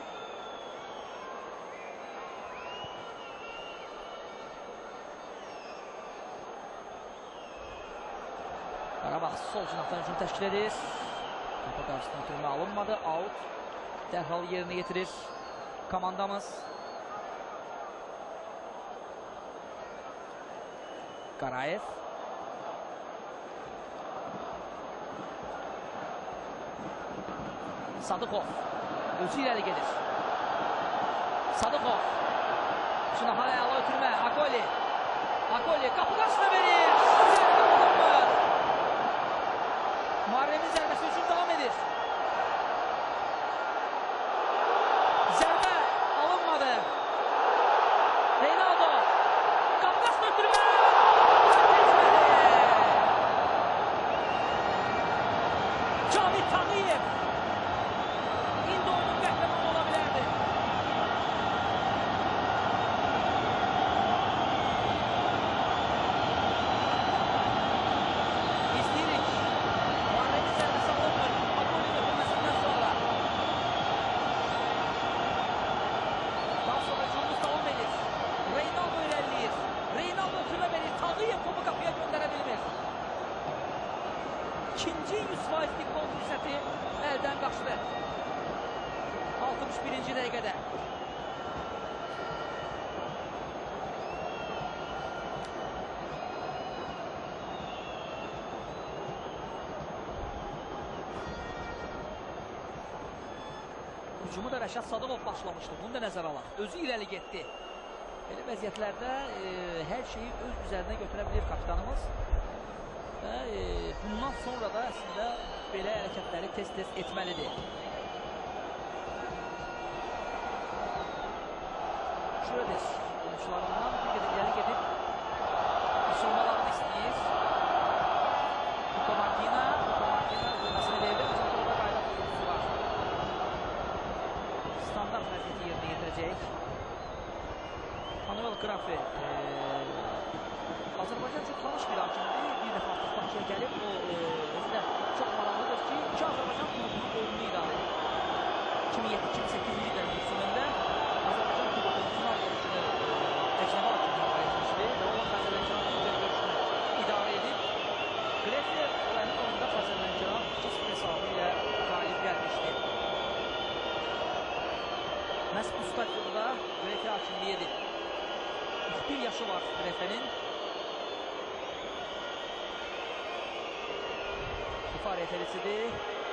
Qarabağ sol cinaqdan hücum təşkil edir. Topa qarşısına ötürmə alınmadı. Out. Dərhal yerinə yetirir komandamız. Qarayev. Sadıqov. Özü irəli gedir. Sadıqov. Şuna hala əla ötürmə. Agoli. Qapı qarşısına verir. Muharrem'in zərbəsi üçün davam edir. Zərbə alınmadı. Reynaldo. Qapqasını ötürmə. Cavit Tağıyev. İndi oyunun qəhrəmanı ola bilərdi. İzləyirik. Muharrem'in zərbəsi alınmır. Abdul'un ötürməsindən sonra. Daha sonra hücumumuz davam edir. Reynaldo irəliləyir. Reynaldo ötürmə verir. Tağıyev topu qapıya göndərə bilmir. İkinci 100%lik gol fürsəti əldən qaçdı. 61-ci dəqiqədə. Hücumu da Rəşad Sadıqov başlamışdı. Bunu da nəzərə alaq. Özü irəli getdi. Belə vəziyyətlərdə hər şeyi öz üzərinə götürə bilir kapitanımız. Və bundan sonra da əslində belə hərəkətləri tez-tez etməlidir. Şödes oyuncularından bir qədər ileri gedib açılmalarını istəyir. Luka Martina hücuməsini verdi. Ancaq orada qayda pozuntusu var. Standart vəziyyəti yerinə yetirəcək. Manuel Grafe Azərbaycan çox tanış bir hakimdir. Bir dəfə artıq Bakıya gəlib. O özü də çox maraqlıdır ki, iki Azərbaycan klubunun oyununu idarə edir. 2007-2008-ci illər mövsümündə Azərbaycan klubunun final görüşünü əcnəbi hakimlər etmişdi və o Xəzərlənkəran final görüşünü idarə edib. Grafe olayın oyunda Xəzərlənkəran 2-0 hesabı ilə qalib gəlmişdi. Məhz bu stadionda Grafe hakimliyi edib. 41 yaşı var Grafe'nin. FIFA referisidir.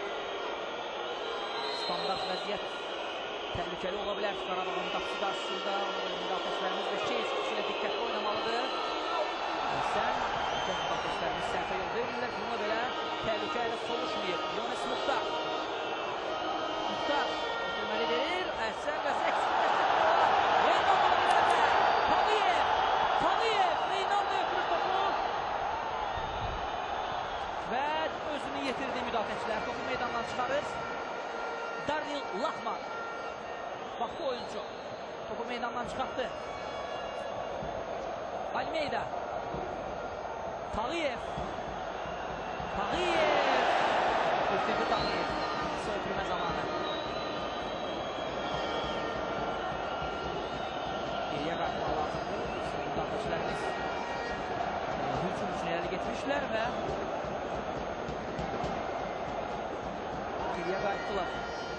Standart vəziyyət təhlükəli ola bilər. Qarabağın qapısı qarşısında müdafiəçilərimiz və şey xüsusilə diqqətli oynamalıdır. Sən müdafiəçilərimiz səhvə yol verirlər. Bununla belə təhlükə ilə soluşmayıb. Yones Muxtar. Muxtar ötürməli verir. Əhsən və Zəksin. Reynaldo zərbə. Tağıyev. Reynaldo ötürür topu. Və özünü yetirdi müdafiəçilər. Topu meydandan çıxarır. Darnil Lahman. Baxdı oyuncu. Topu meydandan çıxartdı. Almeyda. Tağıyev. Ötürdü Tağıyev. Ötürmə zamanı. Geriyə qayıtmaq lazımdır. Müdafiəçilərimiz hücum üçün irəli getirmişlər və geriyə qayıtdılar.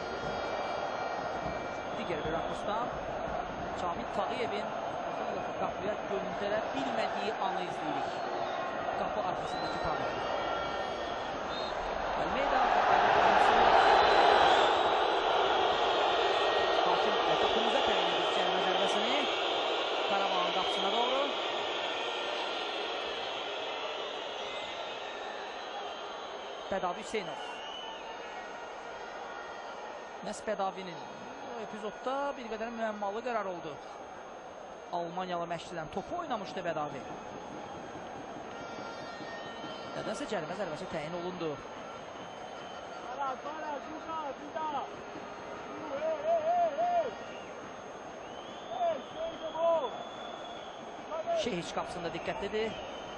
Digər bir rakursdan Cavit Tağıyevin qapıya göndərə bilmədiyi anı izləyirik. Qapı arxasındakı Tağıyev. Almeyda hakim qapımıza təyin edib cərimə zərbəsini. Qarabağın qapısına doğru. Bədavi Hüseynov. Məhz Bədavinin o epizodda bir qədər müəmmalı qərar oldu. Almaniyalı məşqçidən topu oynamışdı Bədavi. Nədənsə cərimə zərbəsi təyin olundu. Şehiç qapısında diqqətlidir.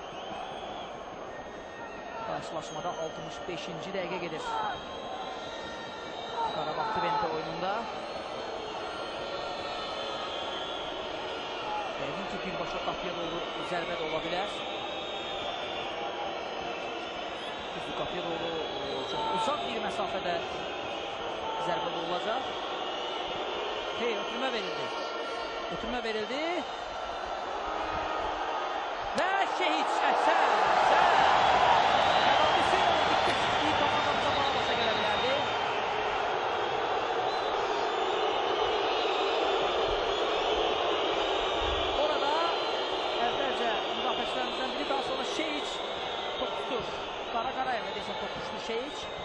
Qarşılaşmada 65-ci dəqiqə gedir. Qarabağ Twente oyununda. Yəqin ki, birbaşa qapıya doğru zərbə də ola bilər. Düzdür, qapıya doğru çox uzaq bir məsafədə zərbə olacaq. Hey, ötürmə verildi. Ötürmə verildi. Və Şehiç əhsən. Bədavi Hüseynov diqqətsizliyi qapıdan bağa başa gələ bilərdi. Orada əvvəlcə müdafiəçilərimizdən biri, daha sonra Şehiç top tutur. Qara Qarayevlə deyəsən top tutdu Şehiç.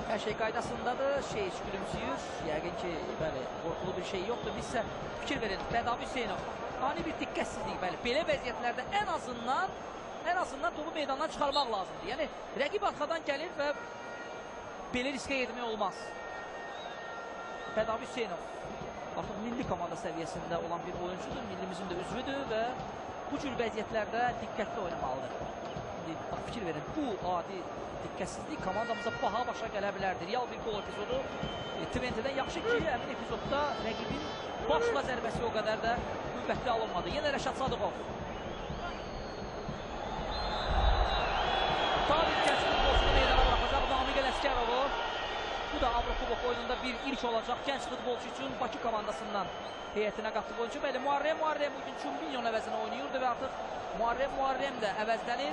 Hər şey qaydasındadır, hiç gülümsüyür. Yəqin ki, bəli, qorxulu bir şey yoxdur. Biz isə fikir verin, Bədavi Hüseynov. Ani bir diqqətsizlik, bəli, belə vəziyyətlərdə ən azından topu meydandan çıxarmaq lazımdır. Yəni, rəqib arxadan gəlir və belə riskə etmək olmaz. Bədavi Hüseynov artıq milli komanda səviyyəsində olan bir oyuncudur, millimizin də üzvüdür və bu cür vəziyyətlərdə diqqətli oynamalıdır. Bax, fikir verin, bu adi diqqətsizlik komandamıza baha başa gələ bilərdir. Real bir gol epizodu Twente'dən yaxşı ki, həmin epizodda rəqibin başla zərbəsi o qədər də müvəqqəti alınmadı. Yenə Rəşad Sadıqov. Tabii gənclik futbolçunu meydana bırakacaq Namiq Ələsgərovu. Bu da Avrokubok oyununda bir ilk olacaq gənc futbolçu üçün Bakı komandasından heyətinə qatılıb oyuncu. Bəli, Muharrem bugün Çumbinyon əvəzinə oynayırdı və artıq Muharrem də əvəzlənir.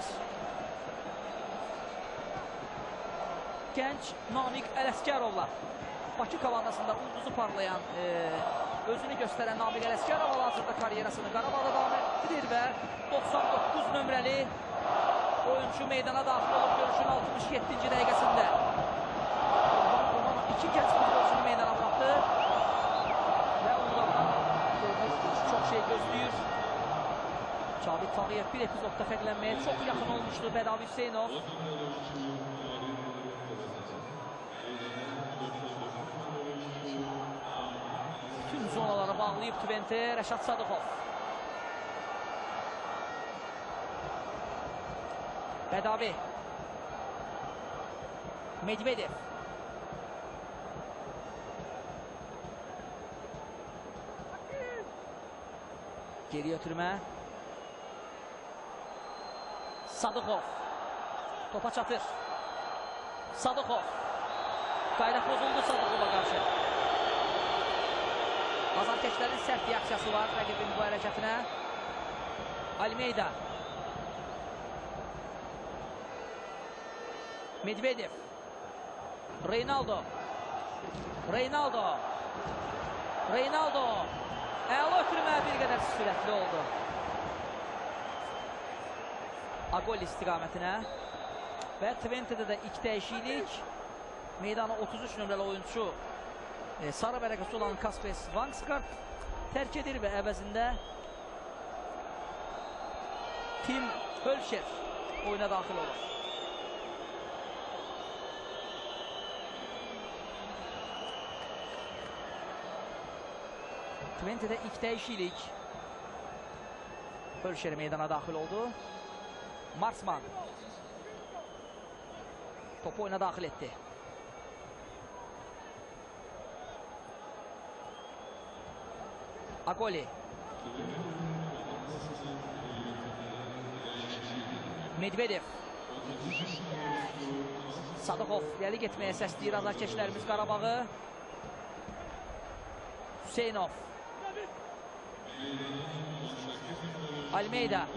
Gənc Namiq Ələsgərovla Bakı komandasında ulduzu parlayan, özünü göstərən Namiq Ələsgərov hal-hazırda karyerasını Qarabağda davam etdirir və 99 nömrəli oyuncu meydana daxil olub görüşün 67-ci dəqiqəsində. İki gənc futbolçunu meydana bıraxdı və onlardan çox şey gözləyir. Cavit Tağıyev bir epizodda fərqlənməyə çox yaxın olmuşdu Bədavi Hüseynov. Bütün zonaları bağlayıb Twente, Rəşad Sadıqov. Bədavi. Medvedev. Geri ötürmə. Sadıqov. Topa çatır. Sadıqov. Qayda pozuldu Sadıqova qarşı. Azarkeşlərin sərt reaksiyası var rəqibin bu hərəkətinə. Almeyda. Medvedev. Reynaldo. Əla ötürmə bir qədər sürətli oldu. Agol istiqamətinə və Twente'də də ilk dəyişiklik. Meydana 33 nömrəli oyuncu sarı bərəkəsi olan Kaspers Vangsgaard tərk edir və əvəzində Tim Hölşer oyuna daxil olur. Twente'də ilk dəyişiklik. Hölşer meydana daxil oldu. Marsman topu oyuna daxil etdi. Agoli. Medvedev. Sadıqov irəli getməyə səsləyir azarkeşlərimiz Qarabağı. Hüseynov. Almeyda.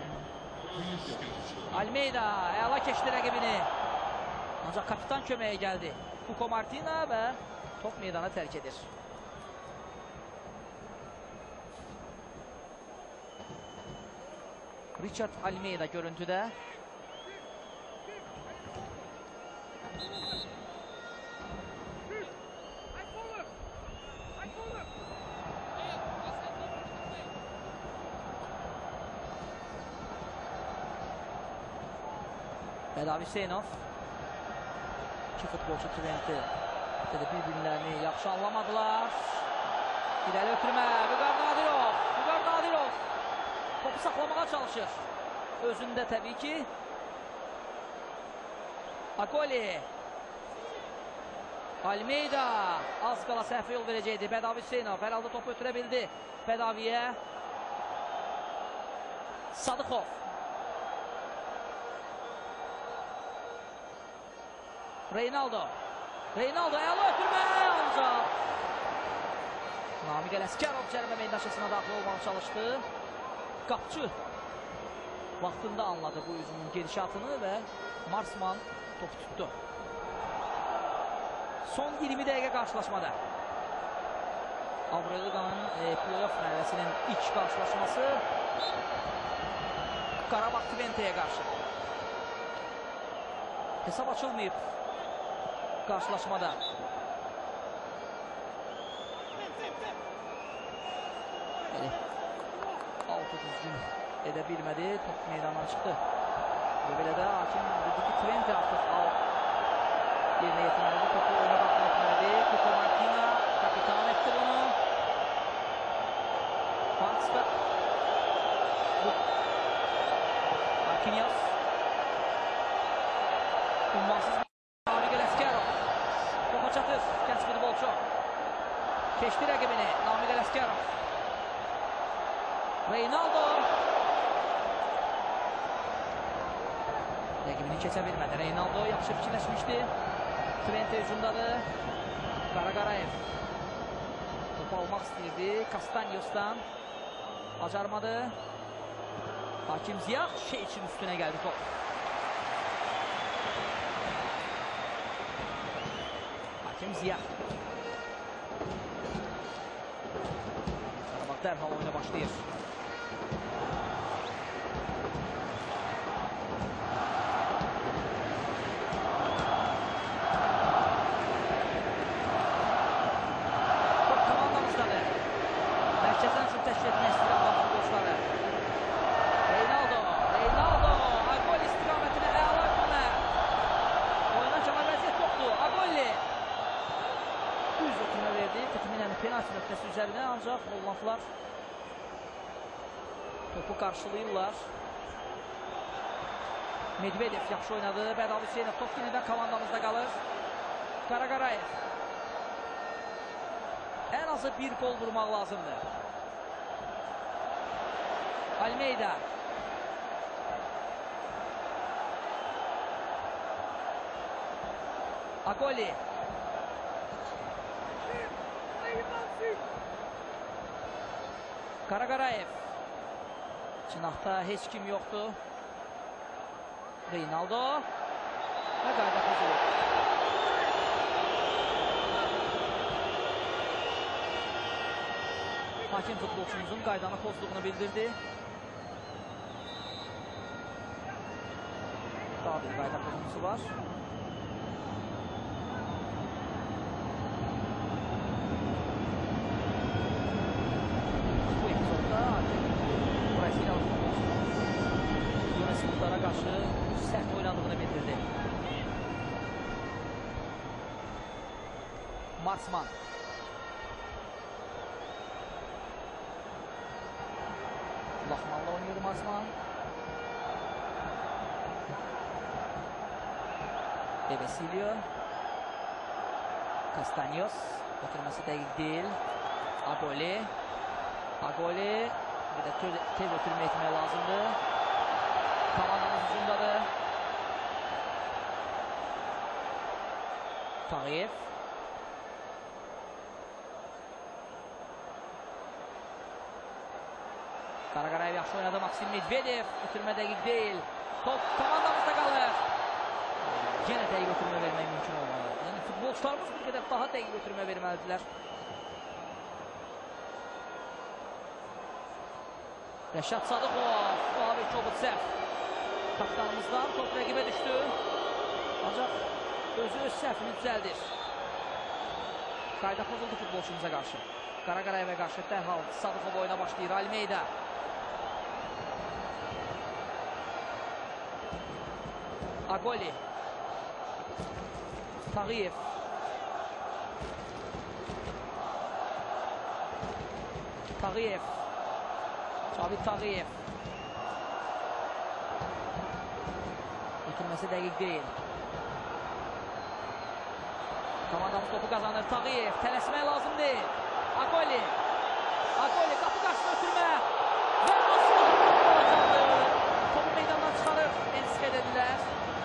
Əla keçdi rəqibini. Ancaq kapitan köməyə gəldi. Fuko Martina və top meydana tərk edir. Richard Almeyda görüntüdə. Bədavi Hüseynov. İki futbolçu Twente bir-birlərini yaxşı anlamadılar. İrəli ötürmə. Vüqar Nadirov. Topu saxlamağa çalışır. Özündə təbii ki. Agoli. Almeyda. Az qala səhvə yol verəcəkdi. Bədavi Hüseynov. Hər halda topu ötürə bildi. Bədaviyə. Sadıqov. Reynaldo əla ötürmə ancaq Namiq Ələsgərov cərimə meydançasına daxil olmağa çalışdı. Qapçı vaxtında anladı bu hücumun gedişatını və Marsman topu tutdu. Son 20 dəqiqə qarşılaşmada. Avroliqanın play-off mərhələsinin ilk qarşılaşması Qarabağ Twente'yə qarşı. Hesab açılmayıb. karşılaşmada. Altı düzgün edebilmedi. Top meydandan çıktı. Ve böyle de hakim buradaki Twente artık yerine getirmedi. Topu oyuna bakmak etmedi. Kuko Martina kapitan etti bunu. Fanskak. Marquinhos. Ummansız Nami Gillespie. Topa çatır. Genç futbolcu. Keçti rəqibini. Nami Gillespie. Reynaldo. Rəqibini keçə bilmədi. Reynaldo yaxşı fikirləşmişdi. Twente hücumdadır. Qaraqarayev. Topu almaq istəyirdi. Kastanyos'dan. Bacarmadı. Hakim Ziyah şey için üstüne geldi top. Hakim Ziyah. Karabak derhal oyuna başlıyor. Penaltı nöqtəsi üzərinə ancaq Hollandlar topu qarşılayırlar. Medvedev yaxşı oynadı. Bədal Hüseynov top yenidən komandamızda qalır. Qaraqarayev. Ən azı bir gol vurmaq lazımdır. Almeida. Agoli. Qaraqarayev. Cinahda heç kim yoxdur. Reynaldo. Və qayda pozulur. Hakim futbolçumuzun qaydanı pozduğunu bildirdi. Daha bir qayda pozuntusu var. Karşı sert oynadığını bildirdi. Marsman. Lahman'la oynuyor Marsman. Ebesilio. Castanyos. Götürmesi dəqiq değil. Agoli. Agoli. Bir de tez götürme etmeye lazımdı. Komandamız hücumdadır. Tağiyev. Qaraqarayev yaxşı oynadı. Maksim Medvedev. Götürmə dəqiq deyil. Top komandamızda qalır. Yenə dəqiq götürmə vermək mümkün olmalı. Yəni futbolçularımız bir qədər daha dəqiq götürmə verməlidirlər. Rəşad Sadıqov. Abi Çobut səhv. Kapitanımızdan top rəqibə düşdü. Ancaq özü öz səhvini düzəldir. Qayda pozuldu futbolçumuza qarşı. Qaraqarayevə qarşı dərhal Sadıqov oyuna başlayır. Almeida. Agoli. Tağiyev. Tağiyev. Cavit Tağiyev. Götürməsi dəqiq deyil. Komandamız topu qazanır. Tağiyev. Tələsmək lazım deyil. Agoli. Agoli. Qapı qarşısına ötürmə. Və aslında topu meydandan çıxarır. Ensiq edədilər.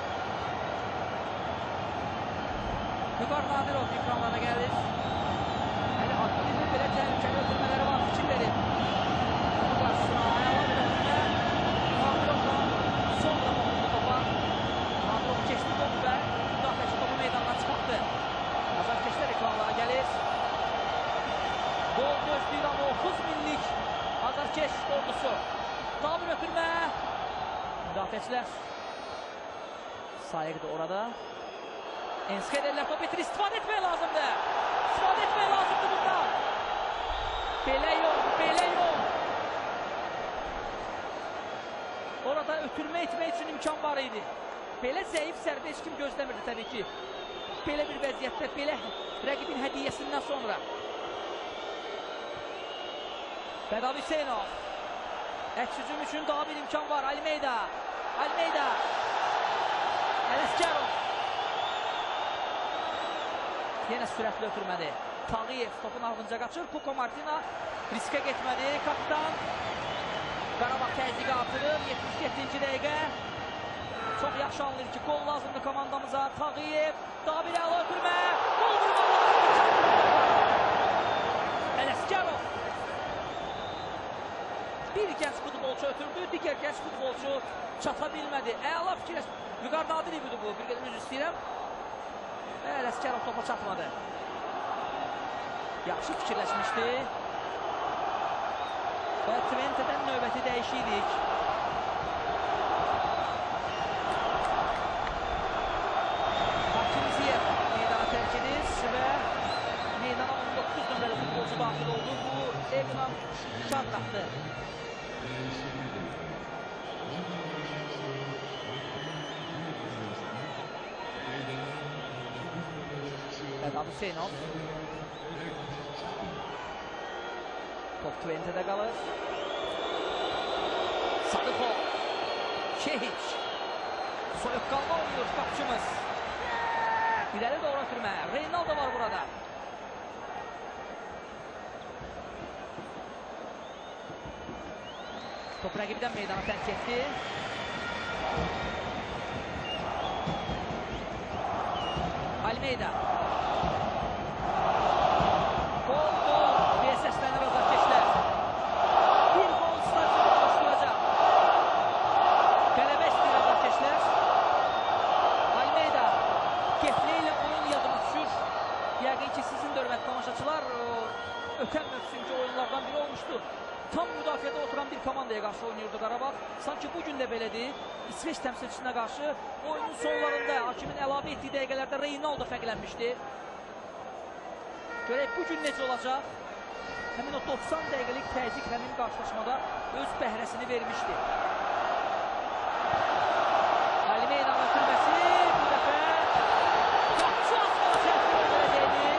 Vüqar Nadirov ekranlara gəlir. Yəni Agoli'nin belə təhlükəli ötürmələri var. Fikir verin. Topu qarşısına ayağına bir ötürmə. Nadirovdan sonra topu topa. Nadirov keçdi topu və müdafiəçi topu meydandan çıxartdı. Azarkeşlər ekranlara gəlir. Gol gözləyir amma 30 minlik Azarkeş ordusu. Daha bir ötürmə. Müdafiəçilər. Sayıqdır orada. Enskederler top bitir, istifadə etmək lazımdır. İstifadə etmək lazımdır bundan. Belə yox, belə yox. Orada ötürmə etmək üçün imkan var idi. Belə zəif zərbə heç kim gözləmirdi təbii ki. Belə bir vəziyyətdə, belə rəqibin hədiyyəsindən sonra. Bedavi Hüseynov. Əks hücum üçün daha bir imkan var. Almeida. Almeida. Ələsgərov. Yenə sürətli ötürmədi. Tağıyev topun ardınca qaçır. Puko Martina riskə getmədi. Kapitan Qarabağ təzyiqə artırır. 77-ci dəqiqə. Çox yaxşı anlayır ki, gol lazımdır komandamıza. Tağıyev daha bir əla ötürmə. Gol vurmaq lazımdır. Ələsgərov. Bir gənc futbolçu ötürdü, digər gənc futbolçu çata bilmədi. Əla fikirləş. Vüqar Nadirividir bu, bir qədər üzr istəyirəm. Ələsgərov topa çatmadı. Yaxşı fikirləşmişdi. Və Twente'dən növbəti dəyişiklik. Hakimziyev meydana tərk edir və meydana 19 nömrəli futbolcu daxil oldu. Bu Egnan Şarqaqdır. Bedavi Hüseynov. Top Twente'de qalır. Sadıqov. Şehiç. Soyuqqanlı oynuyor qapçımız. İleri doğru ötürmə. Reynaldo var burada. Top rəqibdən meydana tərk etdi. Almeida. Gol, gol diye seslenir azarkeşler. Bir gol stadyumu oluşturacak. Qələbə istəyir azarkeşler. Almeida kefliyle oyun yadıma düşür. Yəqin ki sizin də hörmətli tamaşaçılar ötən mövsümki oyunlardan biri olmuşdu. Tam müdafiədə oturan bir komandaya qarşı oynayırdı Qarabağ. Sanki bugün də belədir. İsveç təmsilçisinə qarşı oyunun sonlarında hakimin əlavə etdiyi dəqiqələrdə Reynaldo fərqlənmişdi. Görək bugün necə olacaq? Həmin o 90 dəqiqəlik təzyiq həmin qarşılaşmada öz bəhrəsini vermişdi. Almeida'nın ötürməsi bu dəfə qapçı asmalı səhvini verəcəkdi.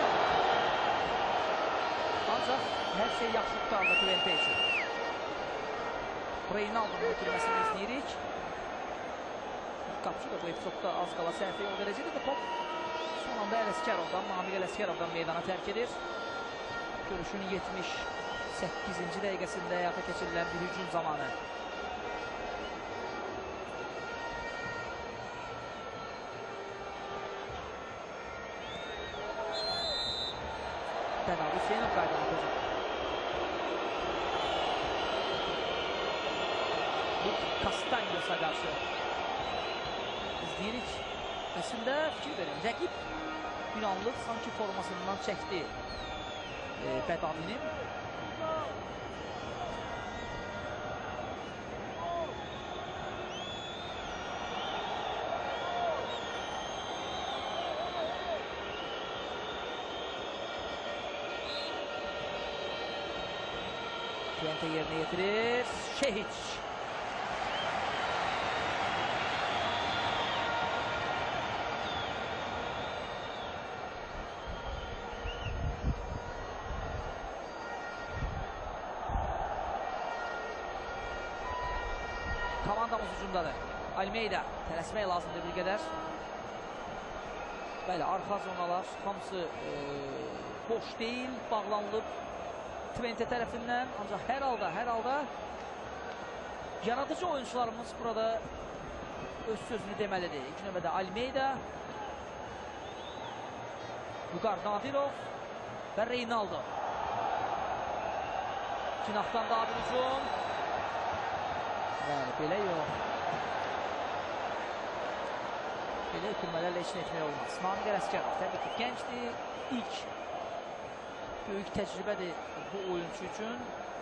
Ancaq hər şey yaxşı tutardı Twente üçün. Reynaldo'nun ötürməsini izləyirik. Qapçı da bu epizodda az qala səhvə yol verəcəkdi və top son anda Ələsgərovdan, Namiq Ələsgərovdan meydana tərk edir. Görüşün 78-ci dəqiqəsində həyata keçirilən bir hücum zamanı. Bedavi Hüseynov qaydanı pozur. Bu Kastanyos'a qarşı izləyirik. Əslində fikir verin. Rəqib bir anlıq sanki formasından çəkdi Bedavinin. Twente yerine getirir. Şehiç. Komandamız hücumdadır. Almeida tələsmək lazımdır bir qədər. Bəli, arxa zonalar hamısı boş deyil, bağlanılıb Twente tərəfindən. Ancaq hər halda yaradıcı oyuncularımız burada öz sözünü deməlidir. İlk növbədə Almeida, Vüqar Nadirov və Reynaldo. Cinahdan daha bir hücum. Yəni, belə yox. Belə ötürmələrlə heç nə etmək olmaz. Namiq Ələsgərov təbii ki, gəncdir. İlk böyük təcrübədir bu oyuncu üçün.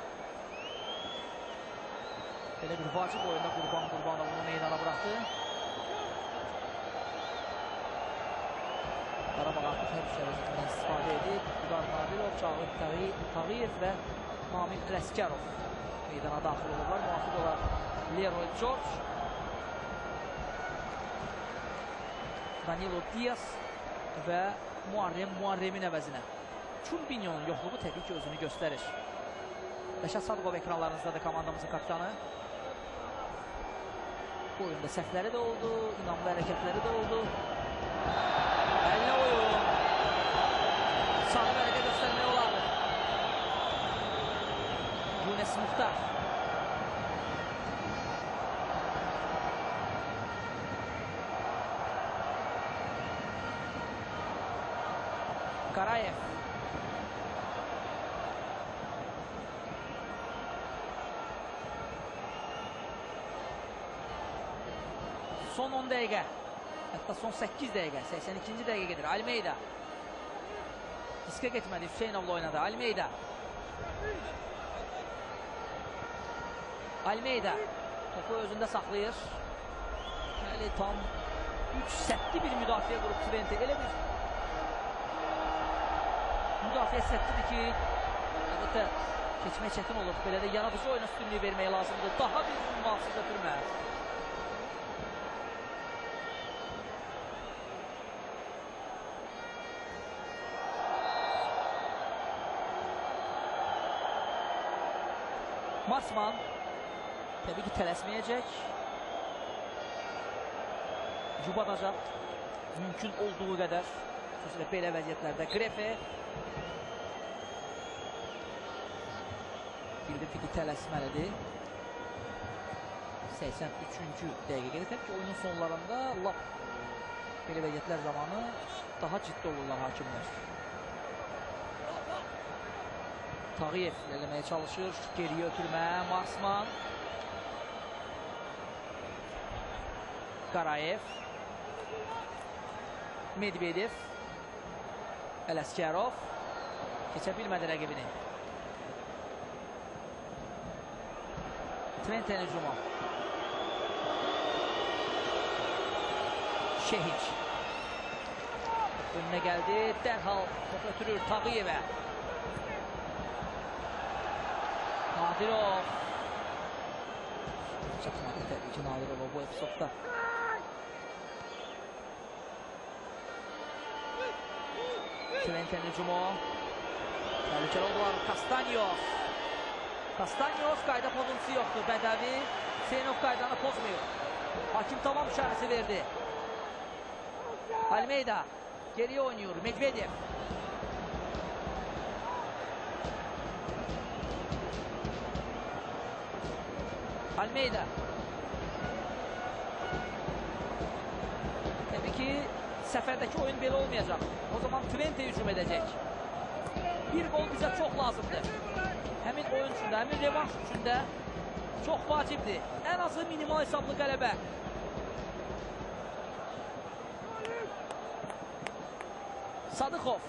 Belə bir vacib oyunda Qurbanovunu meydana bıraxdı. Qarabağ artıq hər üç əvəzindən istifadə edib. Vüqar Nadirov, Cavit Tağıyev və Namiq Ələsgərov meydana daxil olurlar. Müvafiq olaraq Leroy George, Danilo Diaz və Muharremin əvəzinə. Çulbinyonun yoxluğu təbii ki özünü göstərir. Rəşad Sadıqov ekranlarınızdadır, komandamızın kapitanı. Bu oyunda səhvləri də oldu, inamlı hərəkətləri də oldu. Əlinə oyun. Sarı vərəqə göstərmək olardı. Yunes Muxtar. Qarayev. Son 10 dəqiqə. Hətta son 8 dəqiqə. 82-ci dəqiqə gedir. Almeyda. Riskə getmədi. Hüseynovla oynadı. Almeyda. Almeyda. Topu özündə saxlayır. Bəli, tam 3 sətli bir müdafiə qrup Twente. Elə bir müdafiə sətlidir ki, əlbəttə keçmək çətin olur. Belə də yaradıcı oyuna üstünlüyü vermək lazımdır. Daha bir ünvansız ötürmə. Marsman təbii ki tələsməyəcək. Cubadacaq mümkün olduğu qədər. Xüsusilə belə vəziyyətlərdə Grefe bildirdi ki tələsməlidir. 83-cü dəqiqə gedir. Təbii ki oyunun sonlarında lap belə vəziyyətlər zamanı daha ciddi olurlar hakimlər. Tağıyev eləməyə çalışır. Geriyə ötürmə. Marsman. Qarayev. Medvedev. Ələsgərov. Keçə bilmədi rəqibini. Twente hücumu. Şehic. Önünə gəldi. Dərhal top ötürür Tağıyevə. Nadirov. Çatmadı təbii ki Nadirova bu epizodda. Twente hücumu. Təhlükəli oldular. Kastanyos. Kastanyos qayda pozuntusu yoxdur. Bədəvi Hüseynov qaydanı pozmuyor. Hakim tamam işarəsi verdi. Almeyda geriyə oynuyor. Medvedev. Almeyda. Təbii ki səfərdəki oyun belə olmayacaq. O zaman Twente hücum edəcək. Bir gol bizə çox lazımdır. Həmin oyun üçün də, həmin revanş üçün də çox vacibdir. Ən azı minimal hesablı qələbə. Sadıqov.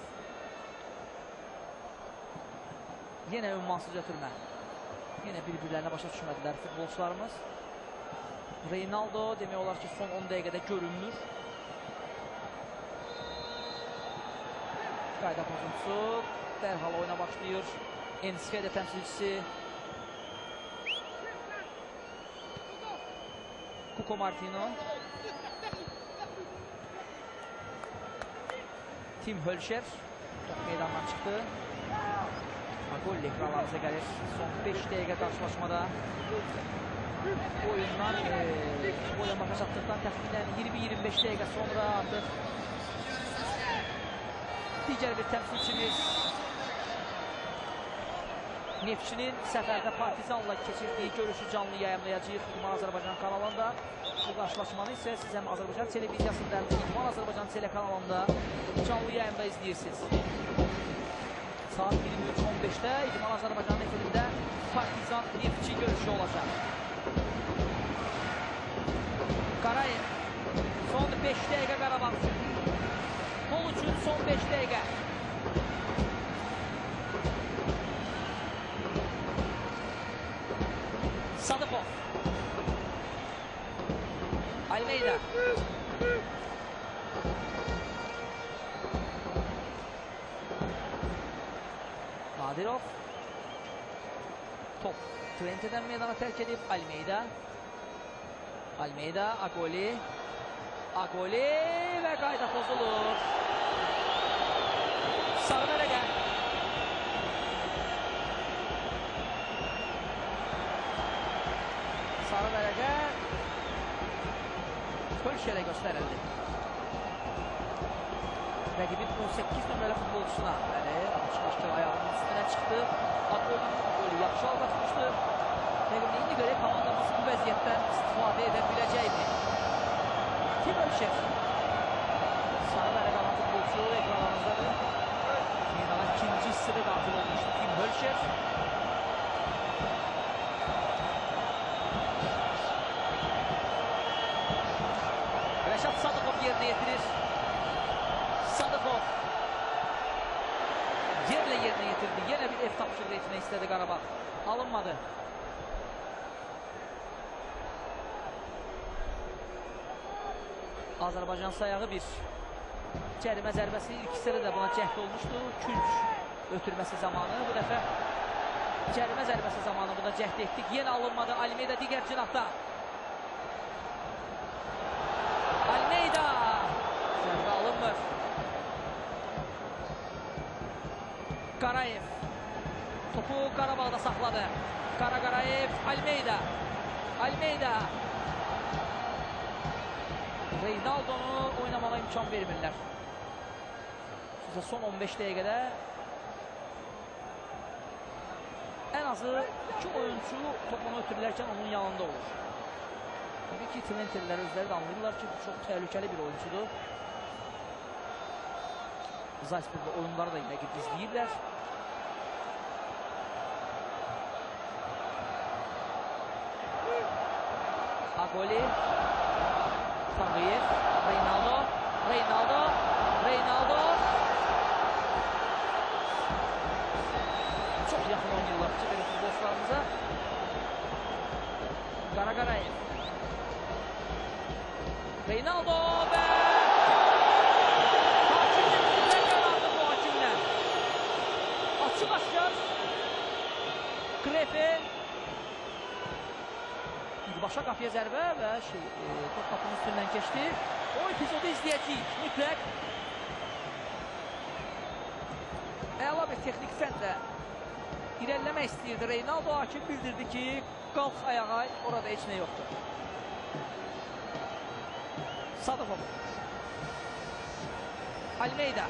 Yenə ünvansız ötürmə. Yenə bir-birlərinə başa düşmədilər futbolçularımız. Reynaldo demək olar ki son 10 dəqiqədə görünmür. Qayda pozuntusu. Dərhal oyuna başlayır. Enskede təmsilçisi. Cuco Martino. Tim Hölşer. Top meydandan çıxdı. Gol ekranlarınıza gəlir. Son 5 dəqiqə qarşılaşmada. Bu oyundan başa çatdıqdan təxminən 20-25 dəqiqə sonra artıq digər bir təmsilçimiz Neftçinin səfərdə Partizanla keçirdiyi görüşü canlı yayımlayacağıq İdman Azərbaycan kanalında. Bu qarşılaşmanı isə siz həm Azərbaycan televiziyasında həm də İdman Azərbaycan telekanalında canlı yayımda izləyirsiniz. Saat 23:15-də İdman Azərbaycan efirində Partizan Neftçi görüşü olacaq. Qarayev. Son 5 dəqiqə Qarabağ üçün. Gol üçün son 5 dəqiqə. Sadıqov. Almeyda. Kadirov. Top Twente'den meydana terk edip Almeida. Almeida, Agoli. Agoli ve qayda pozulur. Sarı Mələqə. Sarı Mələqə Hölşer'e gösterildi. Rakibin 18 numaralı futbolcusuna açıq-aşkar ayağının üstüne çıktı. Agoli yaxşı aldatmıştı. Neyine göre komandamız bu vəziyyətdən istifadə edebiləcək mi? Kim Hölşer? Sarı Mələqə alan futbolcu ekranlarınızdadır. Finala ikinci hissədə daxil olmuştu Kim Hölşer. Rəşad Sadıqov yerine yetirir. Sadıqov yerle yerine getirdi. Yine bir F tapşırığı etmek istedi Qarabağ. Alınmadı. Azərbaycan sayağı bir cərimə zərbəsi ilk hissədə də buna cəhd olmuşdu. Künc ötürməsi zamanı. Bu dəfə cərimə zərbəsi zamanı buna cəhd etdik. Yenə alınmadı. Almeida digər cinahda. Almeida zərbə alınmır. Qarayev topu Qarabağda saxladı. Qarayev, Almeida. Almeida Reynaldonu oynamağa imkan vermirlər. Son 15 dəqiqədə en azı 2 oyuncu topunu ötürülərkən onun yanında olur. Tabii ki Twenteliler özləri də anlayırlar ki bu çok təhlükəli bir oyuncudur. Zalzburg'da oyunları da yine izləyirlər. Agoli, Tanrıyev, Reynaldo. Çok yakın oynayırlar böyle futbolcularımıza. Qarayev. Reynaldo ve hakimler karardı bu hakimler. Açıq-aşkar Krefe başa qapıya zərbə və top qapının üstündən keçdi. O epizodu izləyəcəyik mütləq. Əla bir texnik fəndlə irəliləmək istəyirdi Reynaldo. Hakim bildirdi ki qalx ayağa, orada heç nə yoxdur. Sadıqov, Almeida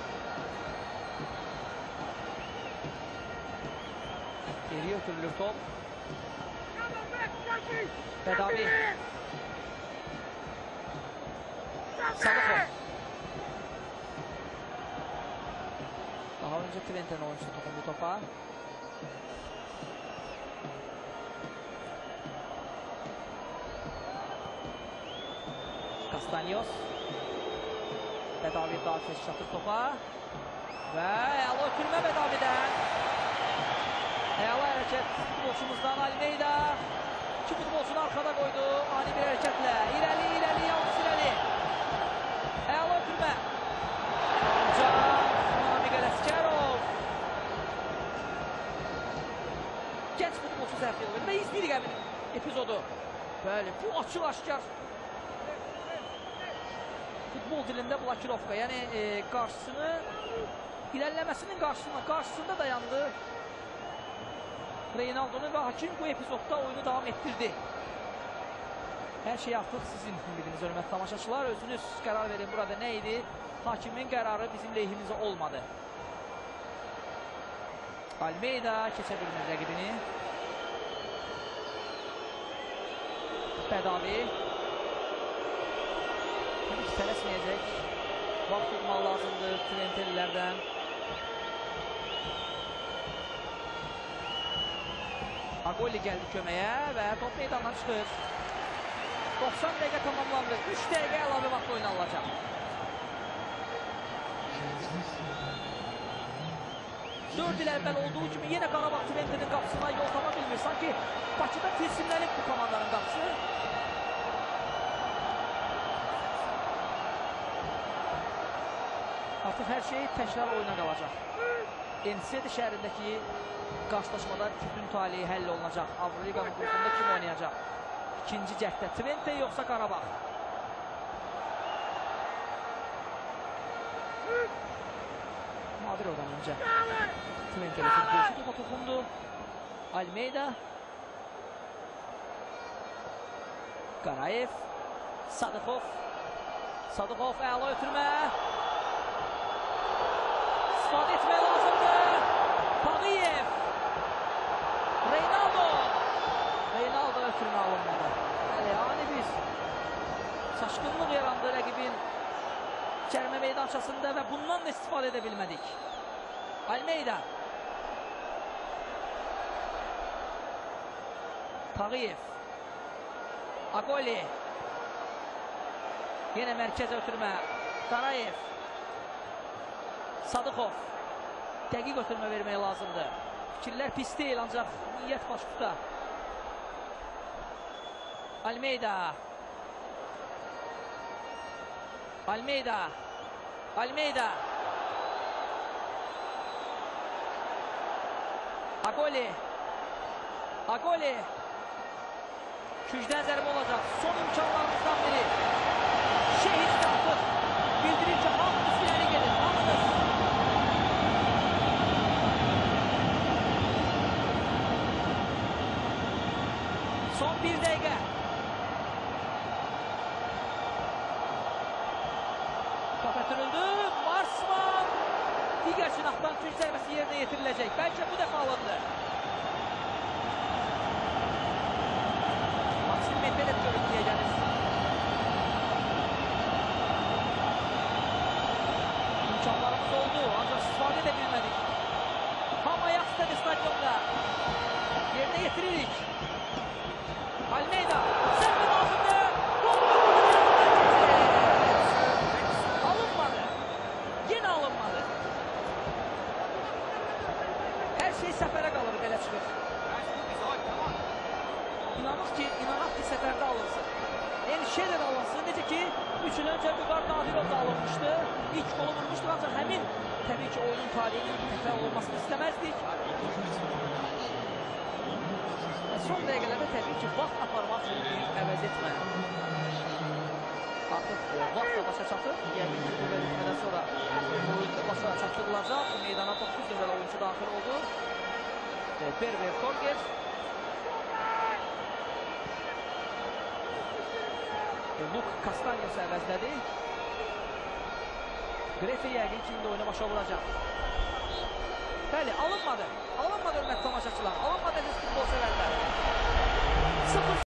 geriye ötürülür top. Bedavi, Sadıqov. Daha önce Twente'nin oyuncusu dokundu topa. Castaños. Bedavi daha kes çatır topa. Ve əla ötürmə Bedavi'dən. Əla hərəkət futbolçumuzdan Almeida. İki futbolcunu arkada koydu. Ani bir hareketle. İleri, yalnız ileri. Əla ötürmə. Miguel Askerov. Genç futbolcu səhv yıldır. Ve izleyirik həmin epizodu. Bəli, bu açıq-aşkar futbol dilində blokirovka. Yəni qarşısını, ilerlemesinin karşısında dayandı. Reynaldonu ve hakim bu epizodda oyunu devam ettirdi. Her şey artık sizin bildiğiniz hörmətli tamaşaçılar. Özünüz karar verin burada neydi? Hakimin kararı bizim lehimize olmadı. Almeida keçebilmez rəqibini. Bedavi. Hiç tələsməyəcək. Vaxt tutmaq lazımdır Twentelilərdən. Agoli geldi köməyə və top meydandan çıxır. 90 dəqiqə tamamlandı. 3 dəqiqə əlavə vaxt oynanılacaq. Dörd il əvvəl olduğu kimi yenə Qarabağ Twente'nin qapısına yol tapa bilmir. Sanki Bakıda tilsimlənib bu komandanın qapısı. Artıq hər şey təkrar oyuna qalacaq. Ensedi şəhərindəki qarşılaşmada bütün talihi həll olunacaq. Avroliqanın qrupunda kim oynayacaq? İkinci cəhddə Twente yoxsa Qarabağ? Nadir oradan öncə Twenteli futbolçu topa toxundu. Almeida, Qarayev, Sadıqov, əla ötürmə, istifadə etməyə lazımdır. Tağıyev, Reynaldo ötürmə alınmadı. Yani biz çaşqınlıq yarandı rəqibin cərimə meydançasında və bundan da istifadə edə bilmədik. Almeida, Tağıyev, Agoli, yenə mərkəzə ötürmə, Qarayev, Sadıqov, dəqiq ötürmə vermək lazımdır. Fikirlər pis deyil, ancaq niyyət baş tuta. Almeida, Agoli, Kücdən zərbə olacaq. Son imkanlarımızdan biri. Şehit artıq bildirir ki, hamınız ileri gelin, hamınız. Son bir dəqiqə. Top ötürüldü. Marsman. Digər şinaqdan Küc zərbəsi yerinə yetiriləcək. Bəlkə bu dəfə alındı. Medvedev görüntüye gelir. İmkanlarımız oldu ancak istifade edebilmedik. Tam ayak istedi stadyumda. Yerine getiririk. Almeida. Zerbe lazımdı. Alınmadı. Yine alınmadı. Her şey sefere kalır belə çıxır. İnanaq ki, səfərdə alınsın. Yəni Şerer alınsın. Necə ki, 3 il öncə Vüqar Nadirov da alınmışdı. İlk golu vurmuşdur, ancaq həmin təbii ki, oyunun tarihinin təkrar olmasını istəməzdik. Son dəqiqələrdə təbii ki, vaxt aparmaq əvəz etmə. Artıq vaxt da başa çatır. Yəqin ki, bu bölümdən sonra oyunda başa çatdırılacaq. Meydana 9 nömrəli oyuncu daxil oldu. Berber Torges. Luke Castaños əvəzlədi. Grefi yəqin ki, indi oyuna başa vuracaq. Bəli, alınmadı. Alınmadı hörmətli tamaşaçılar. Alınmadı, futbol sevərlər. 0